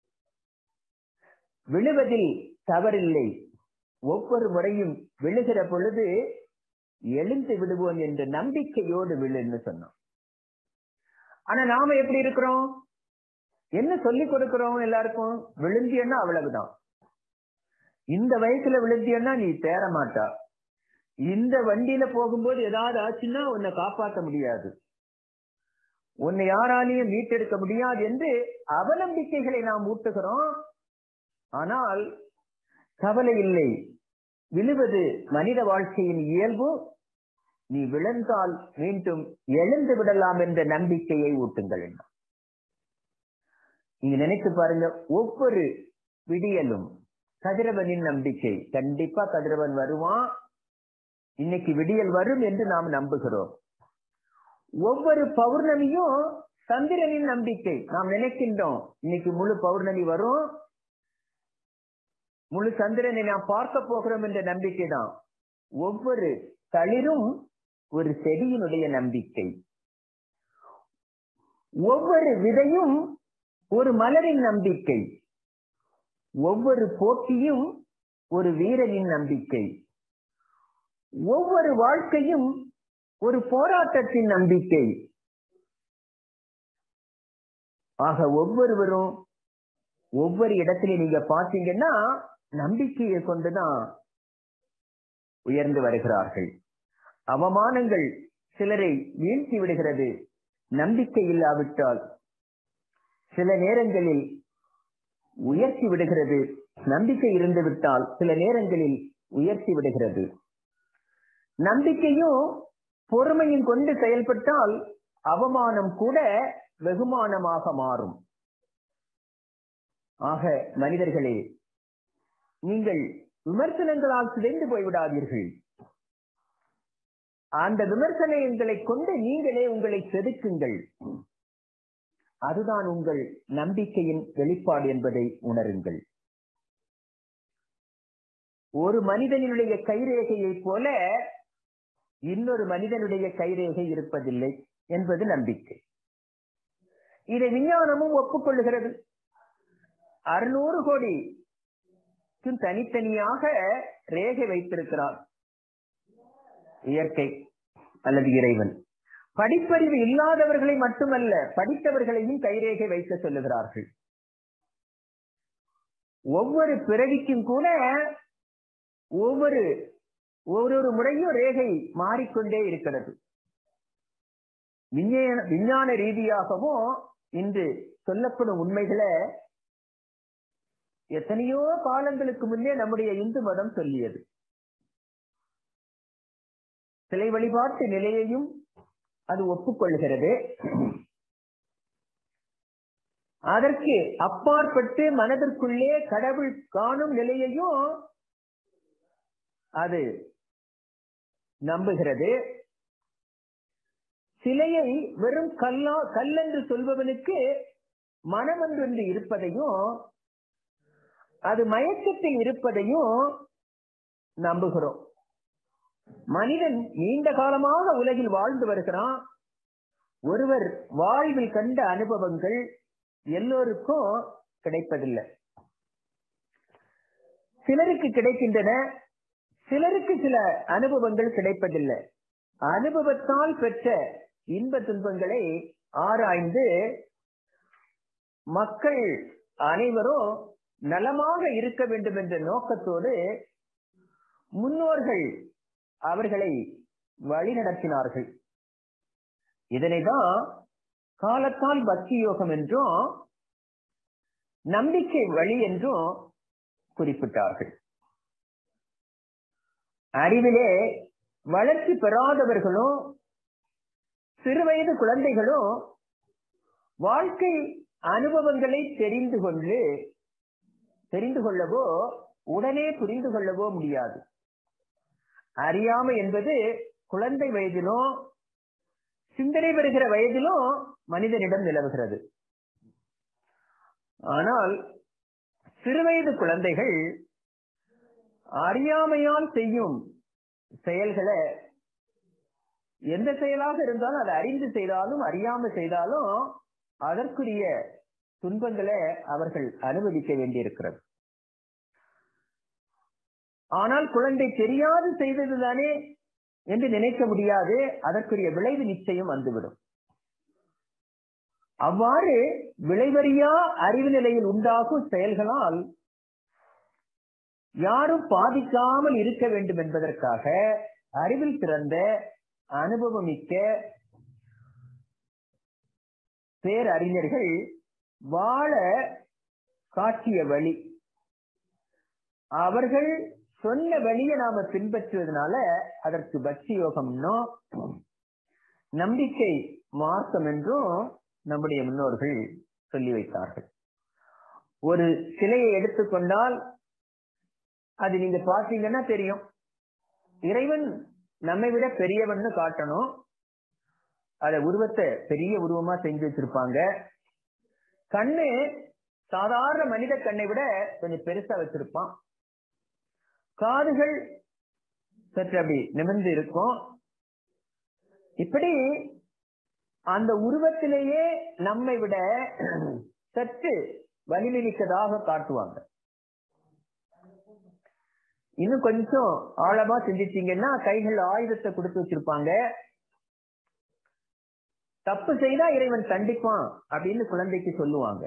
விழுவதில் தவறில்லை, ஒவ்வொரு முறையும் விழுகிற பொழுது எழுந்து விடுவோம் என்ற நம்பிக்கையோடு விழுன்னு சொன்னோம். ஆனா நாம எப்படி இருக்கிறோம்? என்ன சொல்லிக் கொடுக்கிறோம் எல்லாருக்கும்? விழுந்தியன்னா அவ்வளவுதான், இந்த வயசுல விழுந்தியன்னா நீ தேர மாட்டா, இந்த வண்டியில போகும்போது ஏதாவது ஆச்சுன்னா உன்னை காப்பாற்ற முடியாது, உன்னை யாராலையும் மீட்டெடுக்க முடியாது என்று அவநம்பிக்கைகளை நாம் ஊட்டுகிறோம். ஆனால் கவலை இல்லை, விழுவது மனித வாழ்க்கையின் இயல்பு, நீ விழுந்தால் மீண்டும் எழுந்து விடலாம் என்ற நம்பிக்கையை ஊட்டுங்கள். நீங்க நினைத்து பாருங்க, ஒவ்வொரு விடியலும் கதிரவனின் நம்பிக்கை, கண்டிப்பா கதிரவன் வருவான், இன்னைக்கு விடியல் வரும் என்று நாம் நம்புகிறோம். ஒவ்வொரு பௌர்ணமியும் சந்திரனின் நம்பிக்கை, நாம் நினைக்கின்றோம் இன்னைக்கு முழு பௌர்ணமி வரும், முழு சந்திரனை நாம் பார்க்க போகிறோம் என்ற நம்பிக்கை தான். ஒவ்வொரு தளிரும் ஒரு செடியினுடைய நம்பிக்கை, ஒவ்வொரு விதையும் ஒரு மலரின் நம்பிக்கை, ஒவ்வொரு போட்டியும் ஒரு வீரனின் நம்பிக்கை, ஒவ்வொரு வாழ்க்கையும் ஒரு போராட்டத்தின் நம்பிக்கை. ஆக ஒவ்வொருவரும் ஒவ்வொரு இடத்திலும் நீங்க பார்த்தீங்கன்னா நம்பிக்கையை கொண்டுதான் உயர்ந்து வருகிறார்கள். அவமானங்கள் சிலரை வீழ்த்தி விடுகிறது, நம்பிக்கை இல்லாவிட்டால் சில நேரங்களில் உயர்த்தி விடுகிறது, நம்பிக்கை இருந்து விட்டால் சில நேரங்களில் உயர்த்தி விடுகிறது. நம்பிக்கையும் பொறுமையும் கொண்டு செயல்பட்டால் அவமானம் கூட வெகுமானமாக மாறும். ஆக மனிதர்களே, நீங்கள் விமர்சனங்களால் சிதைந்து போய்விடாதீர்கள். அந்த விமர்சனங்களை கொண்டு நீங்களே உங்களை செதுக்குங்கள். அதுதான் உங்கள் நம்பிக்கையின் வெளிப்பாடு என்பதை உணருங்கள். ஒரு மனிதனுடைய கைரேகையை போல இன்னொரு மனிதனுடைய கைரேகை இருப்பதில்லை என்பது நம்பிக்கை. இதை விஞ்ஞானமும் ஒப்புக்கொள்ளுகிறது. அறுநூறு கோடி தனித்தனியாக ரேகை வைத்திருக்கிறார் இயற்கை அல்லது இறைவன். படிப்பறிவு இல்லாதவர்களை மட்டுமல்ல, படித்தவர்களையும் கைரேகை வைக்க சொல்லுகிறார்கள். ஒவ்வொரு பிறவிக்கும் கூட ஒவ்வொரு ஒவ்வொரு முறையும் ரேகை மாறிக்கொண்டே இருக்கிறது. விஞ்ஞான விஞ்ஞான ரீதியாகவும் இன்று சொல்லப்படும் உண்மைகளை எத்தனையோ காலங்களுக்கு முன்னே நம்முடைய இந்து மதம் சொல்லியது. சிலை வழிபாட்டு நிலையையும் அது ஒப்புக்கொள்கிறது. அதற்கு அப்பாற்பட்டு மனதிற்குள்ளே கடவுள் காணும் நிலையையும் அது நம்புகிறது. சிலையை வெறும் கல்லா கல்லென்று சொல்பவனுக்கு மனம் ஒன்று இருப்பதையும் அது மயக்கத்தில் இருப்பதையும் நம்புகிறோம். மனிதன் நீண்ட காலமாக உலகில் வாழ்ந்து வருகிறான். ஒருவர் வாழ்வில் கண்ட அனுபவங்கள் எல்லோருக்கும் கிடைப்பதில்லை. சிலருக்கு கிடைக்கின்றன, சிலருக்கு சில அனுபவங்கள் கிடைப்பதில்லை. அனுபவத்தால் பெற்ற இன்ப துன்பங்களை ஆராய்ந்து மக்கள் அனைவரும் நலமாக இருக்க வேண்டும் என்ற நோக்கத்தோடு முன்னோர்கள் அவர்களை வழிநடத்தினார்கள். இதனைதான் காலத்தால் பக்தி யோகம் என்றும் நம்பிக்கை வழி என்றும் குறிப்பிட்டார்கள். அறிவிலே வளர்ச்சி பெறாதவர்களும் சிறுவயது குழந்தைகளும் வாழ்க்கை அனுபவங்களை தெரிந்து கொண்டு தெரிந்து கொள்ளவோ உடனே புரிந்து கொள்ளவோ முடியாது. அறியாமை என்பது குழந்தை வயதிலும் சிந்தனை வருகிற வயதிலும் மனிதனிடம் நிலவுகிறது. ஆனால் சிறுவயது குழந்தைகள் அறியாமையால் செய்யும் செயல்களை, எந்த செயலாக இருந்தாலும் அதை அறிந்து செய்தாலும் அறியாமல் செய்தாலும் அதற்குரிய துன்பங்களை அவர்கள் அனுபவிக்க வேண்டியிருக்கிறது. ஆனால் குழந்தை தெரியாது செய்ததுதானே என்று நினைக்க முடியாது. அதற்குரிய விளைவு நிச்சயம் வந்துவிடும். அவ்வாறு விளைவறியா அறிவு நிலையில் உண்டாகும் செயல்களால் யாரும் பாதிக்காமல் இருக்க வேண்டும் என்பதற்காக அறிவில் சிறந்த அனுபவமிக்க பேரறிஞர்கள் வாழ காட்டிய வழி, அவர்கள் சொன்ன வழியை நாம பின்பற்றுவதனால அதற்கு பக்தி யோகம்னோ நம்பிக்கை மார்க்கம் என்றும் நம்முடைய முன்னோர்கள் சொல்லி வைத்தார்கள். ஒரு சிலையை எடுத்துக்கொண்டால் அது நீங்க பார்த்தீங்கன்னா தெரியும், இறைவன் நம்மை விட பெரியவன்னு காட்டணும். அத உருவத்தை பெரிய உருவமா செஞ்சு வச்சிருப்பாங்க. கண்ணு சாதாரண மனித கண்ணை விட கொஞ்சம் பெருசா வச்சிருப்பான். காதுகள் சற்று அப்படி நிமிர்ந்து இருக்கும். இப்படி அந்த உருவத்திலேயே நம்மை விட சற்று வலிமை மிக்கதாக காட்டுவாங்க. இன்னும் கொஞ்சம் ஆழமா சிந்திச்சீங்கன்னா கைகள் ஆயுதத்தை கொடுத்து வச்சிருப்பாங்க. தப்பு செய்தா இறைவன் கண்டிப்பான் அப்படின்னு குழந்தைக்கு சொல்லுவாங்க.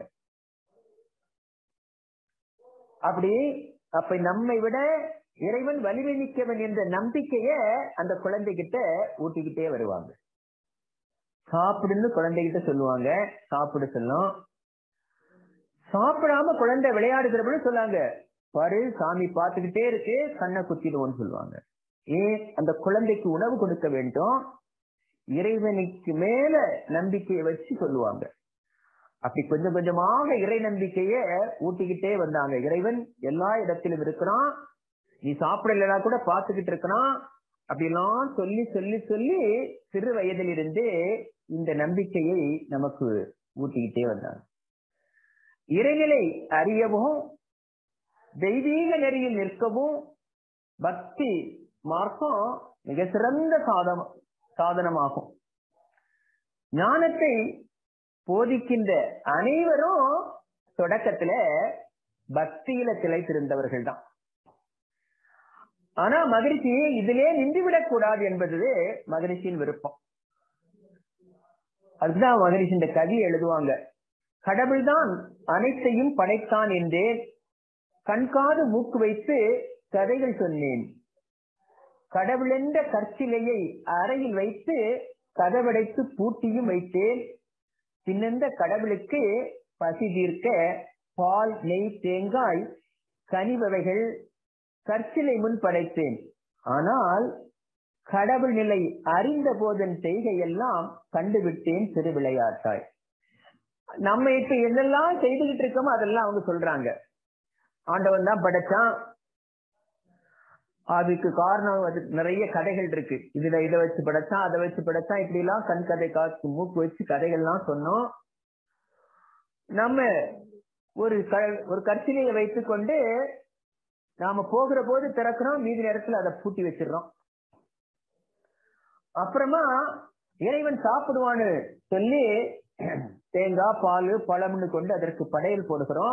அப்படி அப்ப நம்மை விட இறைவன் வலிமை மிக்கவன் என்ற நம்பிக்கைய அந்த குழந்தைகிட்ட ஊட்டிக்கிட்டே வருவாங்க. சாப்பிடுன்னு குழந்தைகிட்ட சொல்லுவாங்க, சாப்பிட சொல்லும். சாப்பிடாம குழந்தை விளையாடுகிறப்ப சொல்லாங்க, பாரு சாமி பார்த்துக்கிட்டே இருக்கு, கண்ணை குத்திடுவோம்னு சொல்லுவாங்க. ஏன்? அந்த குழந்தைக்கு உணவு கொடுக்க வேண்டும். இறைவனுக்கு மேல நம்பிக்கையை வச்சு சொல்லுவாங்க. அப்படி கொஞ்சம் கொஞ்சமாக இறை நம்பிக்கைய ஊட்டிக்கிட்டே வந்தாங்க. இறைவன் எல்லா இடத்திலும் இருக்கிறான், நீ சாப்பிடலனா கூட பார்த்துக்கிட்டு இருக்கிறான் அப்படிலாம் சொல்லி சொல்லி சொல்லி சிறு வயதிலிருந்தே இந்த நம்பிக்கையை நமக்கு ஊட்டிக்கிட்டே வந்தாங்க. இறைநிலை அறியவும் தெய்வீக நெறியில் நிற்கவும் பக்தி மார்க்கம் மிக சிறந்த சாதம் சாதனமாகும். ஞானத்தை போதிக்கின்ற அனைவரும் தொடக்கத்துல பக்தியில திளைத்திருந்தவர்கள் தான். ஆனா மகிழ்ச்சி இதிலே நின்றுவிடக் கூடாது என்பது மகிழ்ச்சியின் விருப்பம். அதுதான் மகிழ்ச்சி இந்த கவி எழுதுவாங்க. கடவுள்தான் அனைத்தையும் படைத்தான் என்றேன், கண்காது மூக்கு வைத்து கதைகள் சொன்னேன். கடவுள் என்ற கற்சிலையை அறையில் வைத்து கதவடைத்து பூட்டியும் வைத்தேன். பின்னெந்த கடவுளுக்கு பசி தீர்க்க பால், நெய், தேங்காய், கனிவகைகள் கற்சிலை முன் படைத்தேன். ஆனால் கடவுள் நிலை அறிந்த போதன் செய்கையெல்லாம் கண்டுவிட்டேன் சிறு விளையாட்டாய். நம்ம இப்ப என்னெல்லாம் செய்துகிட்டு இருக்கோமோ அதெல்லாம் அவங்க சொல்றாங்க. ஆண்டவன் தான் படைச்சான், அதுக்கு காரணம் அது நிறைய கதைகள் இருக்கு. இதுல இதை வச்சு படைச்சான், அதை வச்சு படைச்சான், இப்படி எல்லாம் கண் கதை காசு மூக்கு வச்சு கதைகள்லாம் சொன்னோம். நம்ம ஒரு ஒரு கற்சிலையை வைத்துக் கொண்டு நாம போகிற போது திறக்கிறோம், மீதி நேரத்துல அதை பூட்டி வச்சிடறோம். அப்புறமா இறைவன் சாப்பிடுவான்னு சொல்லி தேங்காய், பால், பழம்னு கொண்டு அதற்கு படையல் போடுகிறோம்.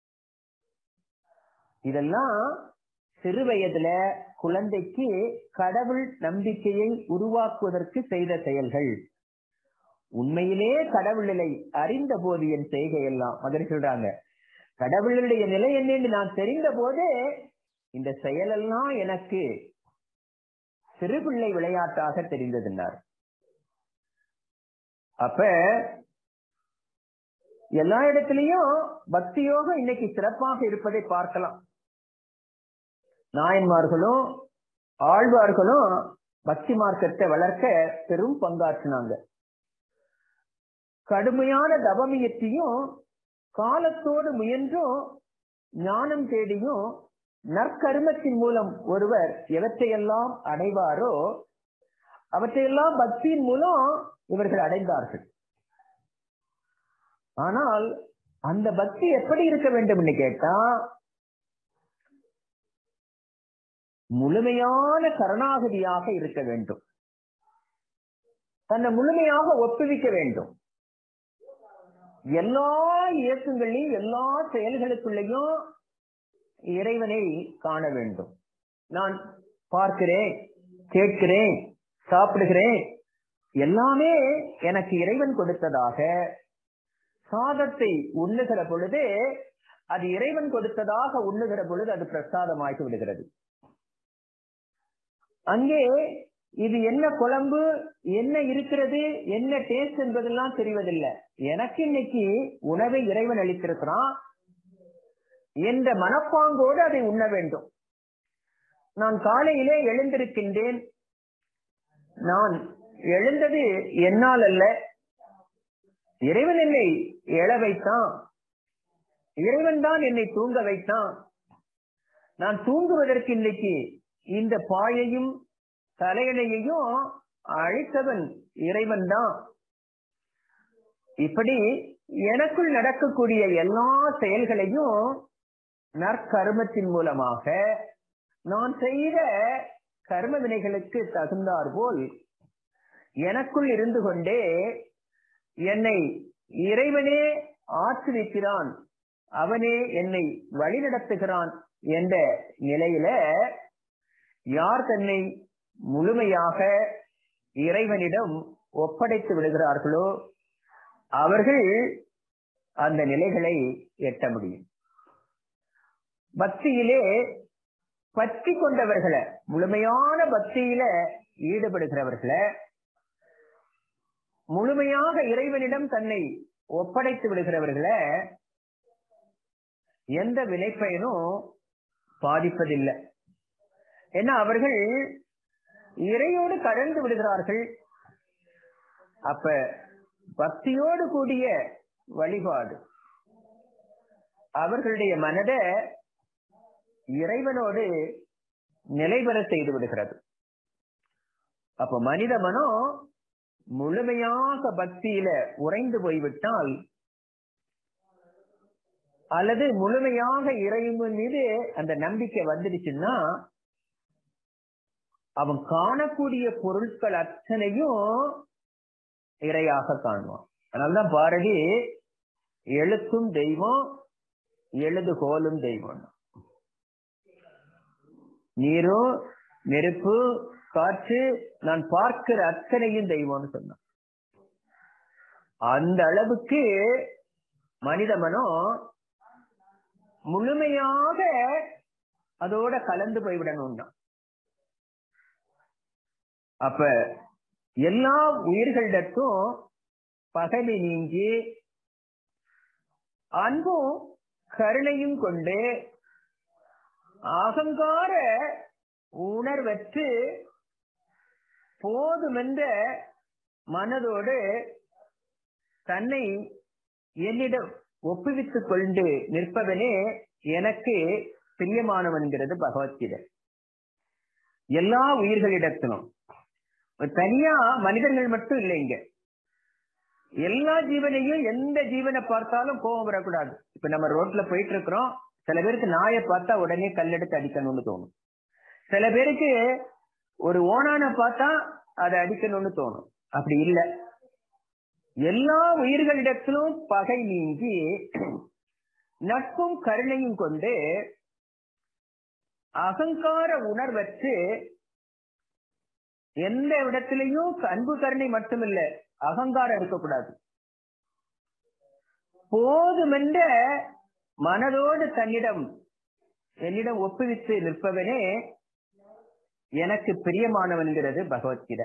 இதெல்லாம் சிறு வயதுல குழந்தைக்கு கடவுள் நம்பிக்கையை உருவாக்குவதற்கு செய்த செயல்கள். உண்மையிலே கடவுள் நிலை அறிந்த போது என் செய்கையெல்லாம் மகன் சொல்றாங்க, கடவுளுடைய நிலை என்னன்னு நான் தெரிந்த போதே இந்த செயலெல்லாம் எனக்கு சிறு பிள்ளை விளையாட்டாக தெரிந்ததுன்னார். அப்ப எல்லா இடத்திலையும் பக்தி யோகம் இன்னைக்கு சிறப்பாக இருப்பதை பார்க்கலாம். நாயன்மார்களும் ஆழ்வார்களும் பக்தி மார்க்கத்தை வளர்க்க பெரும் பங்காற்றினாங்க. கடுமையான தவமுயற்சியும் காலத்தோடு முயன்றும் ஞானம் தேடியும் நற்கருமத்தின் மூலம் ஒருவர் எவற்றையெல்லாம் அடைவாரோ அவற்றையெல்லாம் பக்தியின் மூலம் இவர்கள் அடைந்தார்கள். ஆனால் அந்த பக்தி எப்படி இருக்க வேண்டும் என்று கேட்டா, முழுமையான சரணாகதியாக இருக்க வேண்டும். தன்னை முழுமையாக ஒப்புவிக்க வேண்டும். எல்லா இயக்கங்களையும் எல்லா செயல்களுக்குள்ளேயும் இறைவனை காண வேண்டும். நான் பார்க்கிறேன், கேட்கிறேன், சாப்பிடுகிறேன், எல்லாமே எனக்கு இறைவன் கொடுத்ததாக. சாதத்தை உண்ணுகிற பொழுது அது இறைவன் கொடுத்ததாக உண்ணுகிற பொழுது அது பிரசாதமாகி விடுகிறது. அங்கே இது என்ன குழம்பு, என்ன இருக்கிறது, என்ன டேஸ்ட் என்பதெல்லாம் தெரிவதில்லை. எனக்கு இன்னைக்கு உணவை இறைவன் அளித்திருக்கிறான் என்ற மனப்பாங்கோடு அதை உண்ண வேண்டும். நான் காலையிலே எழுந்திருக்கின்றேன். நான் எழுந்தது என்னால் அல்ல, இறைவன் என்னை எழ வைத்தான். இறைவன் தான் என்னை தூங்க வைத்தான். நான் தூங்குவதற்கு இன்னைக்கு இந்த பாயையும் தலையணையையும் அழித்தவன் இறைவன் தான். இப்படி எனக்குள் நடக்கக்கூடிய எல்லா செயல்களையும் நற்கர்மத்தின் மூலமாக நான் செய்த கர்ம வினைகளுக்கு தகுந்தார் போல் எனக்குள் இருந்து கொண்டே என்னை இறைவனே ஆற்றுவிக்கிறான், அவனே என்னை வழி நடத்துகிறான் என்ற நிலையில யார் தன்னை முழுமையாக இறைவனிடம் ஒப்படைத்து விடுகிறார்களோ அவர்கள் அந்த நிலைகளை எட்ட முடியும். பக்தியிலே பற்றி கொண்டவர்களை, முழுமையான பக்தியில ஈடுபடுகிறவர்களை, முழுமையாக இறைவனிடம் தன்னை ஒப்படைத்து விடுகிறவர்களை எந்த வினைப்பயனும் பாதிப்பதில்லை. ஏன்னா அவர்கள் இறையோடு கலந்து விடுகிறார்கள். அப்ப பக்தியோடு கூடிய வழிபாடு அவர்களுடைய மனதை இறைவனோடு நிலைபெற செய்து விடுகிறது. அப்ப மனித மனம் முழுமையாக பக்தியில உறைந்து போய்விட்டால், அல்லது முழுமையாக இறைவன் மீது அந்த நம்பிக்கை வந்துடுச்சுன்னா அவன் காணக்கூடிய பொருட்கள் அத்தனையும் இறையாக காணுவான். அதனால்தான் பாரதி எழுத்தும் தெய்வம், எழுதுகோலும் தெய்வம். நீரும் நெருப்பு காற்று நான் பார்க்கிற அத்தனையும் தெய்வம்னு சொன்னான். அந்த அளவுக்கு மனித மனம் முழுமையாக அதோட கலந்து போய்விடணும்னா, அப்ப எல்லா உயிர்களிடத்தும் பகைமை நீங்கி அன்பும் கருணையும் கொண்டு அகங்கார உணர்வற்று போதுமென்ற மனதோடு தன்னை என்னிடம் ஒப்புவித்துக் கொண்டு நிற்பவனே எனக்கு பிரியமானவன்கிறது பகவத்கீதை. எல்லா உயிர்களிடத்திலும், தனியா மனிதர்கள் மட்டும் இல்லைங்க, எல்லா ஜீவனையும், எந்த ஜீவனை பார்த்தாலும் கோபம் வரக்கூடாது. இப்ப நம்ம ரோட்ல போயிட்டு இருக்கிறோம், சில பேருக்கு நாயை பார்த்தா உடனே கல்லெடுத்து அடிக்கணும்னு தோணும். சில பேருக்கு ஒரு ஓனான பார்த்தா அதை அடிக்கணும்னு தோணும். அப்படி இல்லை, எல்லா உயிர்களிடத்திலும் பகை நீங்கி நட்பும் கருணையும் கொண்டு அகங்கார உணர்வற்று, எந்த இடத்திலையும் அன்பு கருணை மட்டுமில்லை, அகங்காரம் இருக்கக்கூடாது. போதுமென்ற மனதோடு தன்னிடம் என்னிடம் ஒப்புவித்து நிற்பவனே எனக்கு பிரியமானவன்கிறது பகவத்கீதை.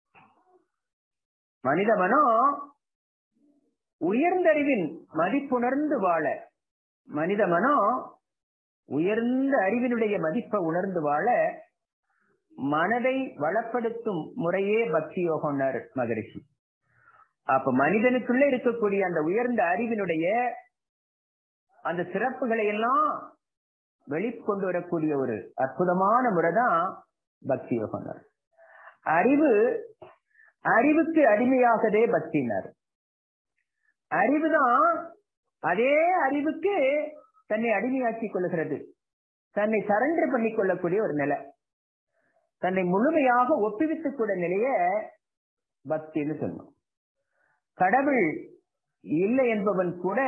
மனித மனம் உயர்ந்தறிவின் மதிப்புணர்ந்து வாழ, மனித மனம் உயர்ந்த அறிவினுடைய மதிப்பை உணர்ந்து வாழ மனதை வளப்படுத்தும் முறையே பக்தி யோகம்னார் மகரிஷி. அப்ப மனிதனுக்குள்ள இருக்கக்கூடிய அந்த உயர்ந்த அறிவினுடைய அந்த சிறப்புகளை எல்லாம் வெளிக்கொண்டு வரக்கூடிய ஒரு அற்புதமான முறைதான் பக்தி யோகம்னார். அறிவு அறிவுக்கு அடிமையாகதே பக்தினார். அறிவுதான் அதே அறிவுக்கு தன்னை அடிமையாக்கிக் கொள்ளுகிறது, தன்னை சரண்டர் பண்ணி கொள்ளக்கூடிய ஒரு நிலை, தன்னை முழுமையாக ஒப்புவித்துக் கூட நிலைய பக்தின்னு சொன்னோம். கடவுள் இல்லை என்பவன் கூட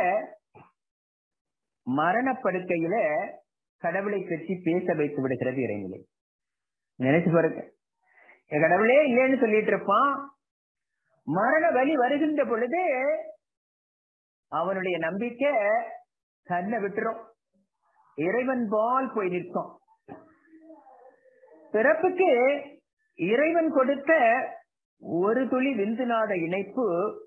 மரணப்படுக்கையில கடவுளை பற்றி பேச வைத்து விடுகிறது இறைநிலை. நினைச்சு பாருங்க, கடவுளே இல்லைன்னு சொல்லிட்டு இருப்பான், மரண வலி வருகின்ற பொழுது அவனுடைய நம்பிக்கை தன்னை விட்டுரும், இறைவன் பால் போய் நிற்கும். பிறப்புக்கு இறைவன் கொடுத்த ஒரு துளி விந்துநாத இணைப்பு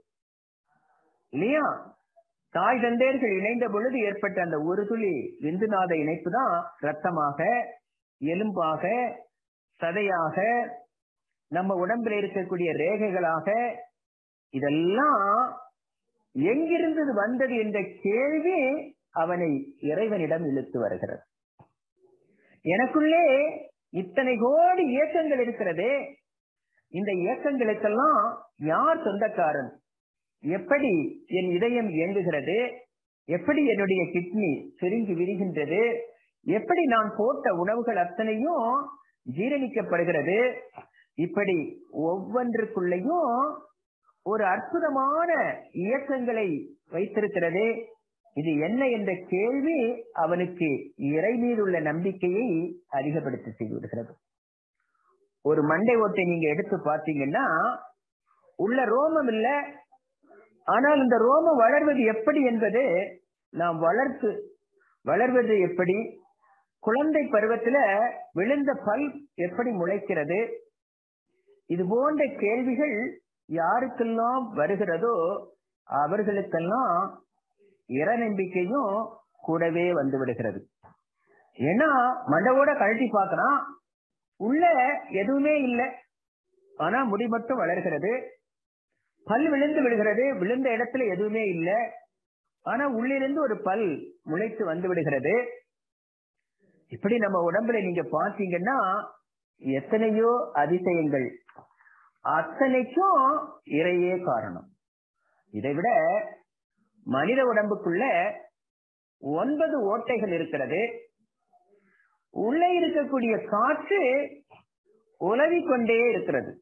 இல்லையா, தாய் தந்தையர்கள் இணைந்த பொழுது ஏற்பட்ட அந்த ஒரு துளி விந்துநாத இணைப்பு தான் ரத்தமாக, எலும்பாக, சதையாக, நம்ம உடம்பில் இருக்கக்கூடிய ரேகைகளாக, இதெல்லாம் எங்கிருந்து வந்தது என்ற கேள்வி அவனை இறைவனிடம் இழுத்து வருகிறது. எனக்குள்ளே இத்தனை கோடி இயக்கங்கள் இருக்கிறது, இந்த இயக்கங்களுக்கெல்லாம் யார் சொந்தக்காரன், எப்படி என் இதயம் இயங்குகிறது, எப்படி என்னுடைய கிட்னி சுருங்கி விரிகின்றது, எப்படி நான் போட்ட உணவுகள் அத்தனையும் ஜீரணிக்கப்படுகிறது, இப்படி ஒவ்வொன்றுக்குள்ளேயும் ஒரு அற்புதமான இயக்கங்களை வைத்திருக்கிறது. இது என்ன என்ற கேள்வி அவனுக்கு இறை மீது உள்ள நம்பிக்கையை அதிகப்படுத்தி செய்து விடுகிறது. ஒரு மண்டை ஓட்டை நீங்க எடுத்து பார்த்தீங்கன்னா உள்ள ரோமம் இல்லை, ஆனால் இந்த ரோமம் வளர்வது எப்படி என்பது, நாம் வளர்த்து வளர்வது எப்படி, குழந்தை பருவத்துல விழுந்த பல் எப்படி முளைக்கிறது, இது போன்ற கேள்விகள் யாருக்கெல்லாம் வருகிறதோ அவர்களுக்கெல்லாம் இற நம்பிக்கையும் கூடவே வந்து விடுகிறது. ஏன்னா மண்டவோட கழட்டி பார்க்கறான், உள்ள எதுவுமே இல்லை, ஆனா முடி மட்டும் வளர்கிறது, பல் விழுந்து விடுகிறது, விழுந்த இடத்துல எதுவுமே இல்லை, ஆனா உள்ளிருந்து ஒரு பல் முளைத்து வந்து விடுகிறது. இப்படி நம்ம உடம்புல நீங்க பார்த்தீங்கன்னா எத்தனையோ அதிசயங்கள், அத்தனைக்கும் இறையே காரணம். இதை விட மனித உடம்புக்குள்ள ஒன்பது ஓட்டைகள் இருக்கிறது. உள்ளே இருக்கக்கூடிய காற்று உலவிக் கொண்டே இருக்கிறது,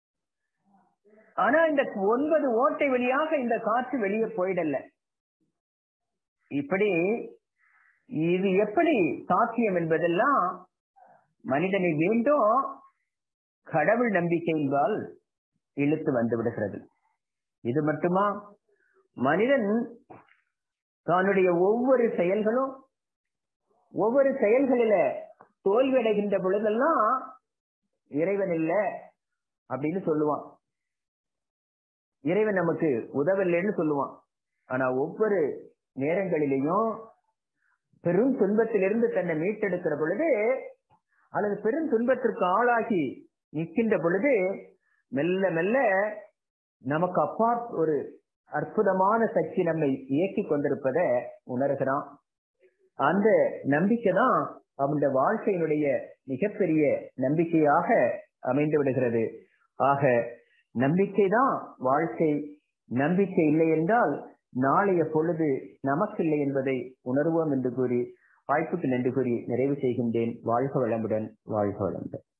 ஆனா இந்த ஒன்பது ஓட்டை வழியாக இந்த காற்று வெளியே போயிடல. இப்படி இது எப்படி சாத்தியம் என்பதெல்லாம் மனிதனை வேண்டும் கடவுள் நம்பிக்கையின்பால் இழுத்து வந்து விடுகிறது. இது மட்டுமா, மனிதன் தன்னுடைய ஒவ்வொரு செயல்களும் ஒவ்வொரு செயல்களில தோல்வி அடைகின்ற பொழுதெல்லாம் இறைவன் இல்லை அப்படின்னு சொல்லுவான், இறைவன் நமக்கு உதவலைன்னு சொல்லுவான். ஆனா ஒவ்வொரு நேரங்களிலேயும் பெரும் துன்பத்திலிருந்து தன்னை மீட்டெடுக்கிற பொழுது அல்லது பெரும் துன்பத்திற்கு ஆளாகி நிற்கின்ற பொழுது மெல்ல மெல்ல நமக்கு அப்பா ஒரு அற்புதமான சக்தி நம்மை இயக்கி கொண்டிருப்பதை உணர்கிறான். அந்த நம்பிக்கை தான் அவனுடைய வாழ்க்கையினுடைய மிகப்பெரிய நம்பிக்கையாக அமைந்து விடுகிறது. ஆக நம்பிக்கை தான் வாழ்க்கை. நம்பிக்கை இல்லை என்றால் நாளைய பொழுது நமக்கு இல்லை என்பதை உணர்வோம் என்று கூறி வாய்ப்புக்கு நன்றி கூறி நிறைவு செய்கின்றேன். வாழ்க வளமுடன், வாழ்க வளமுடன்.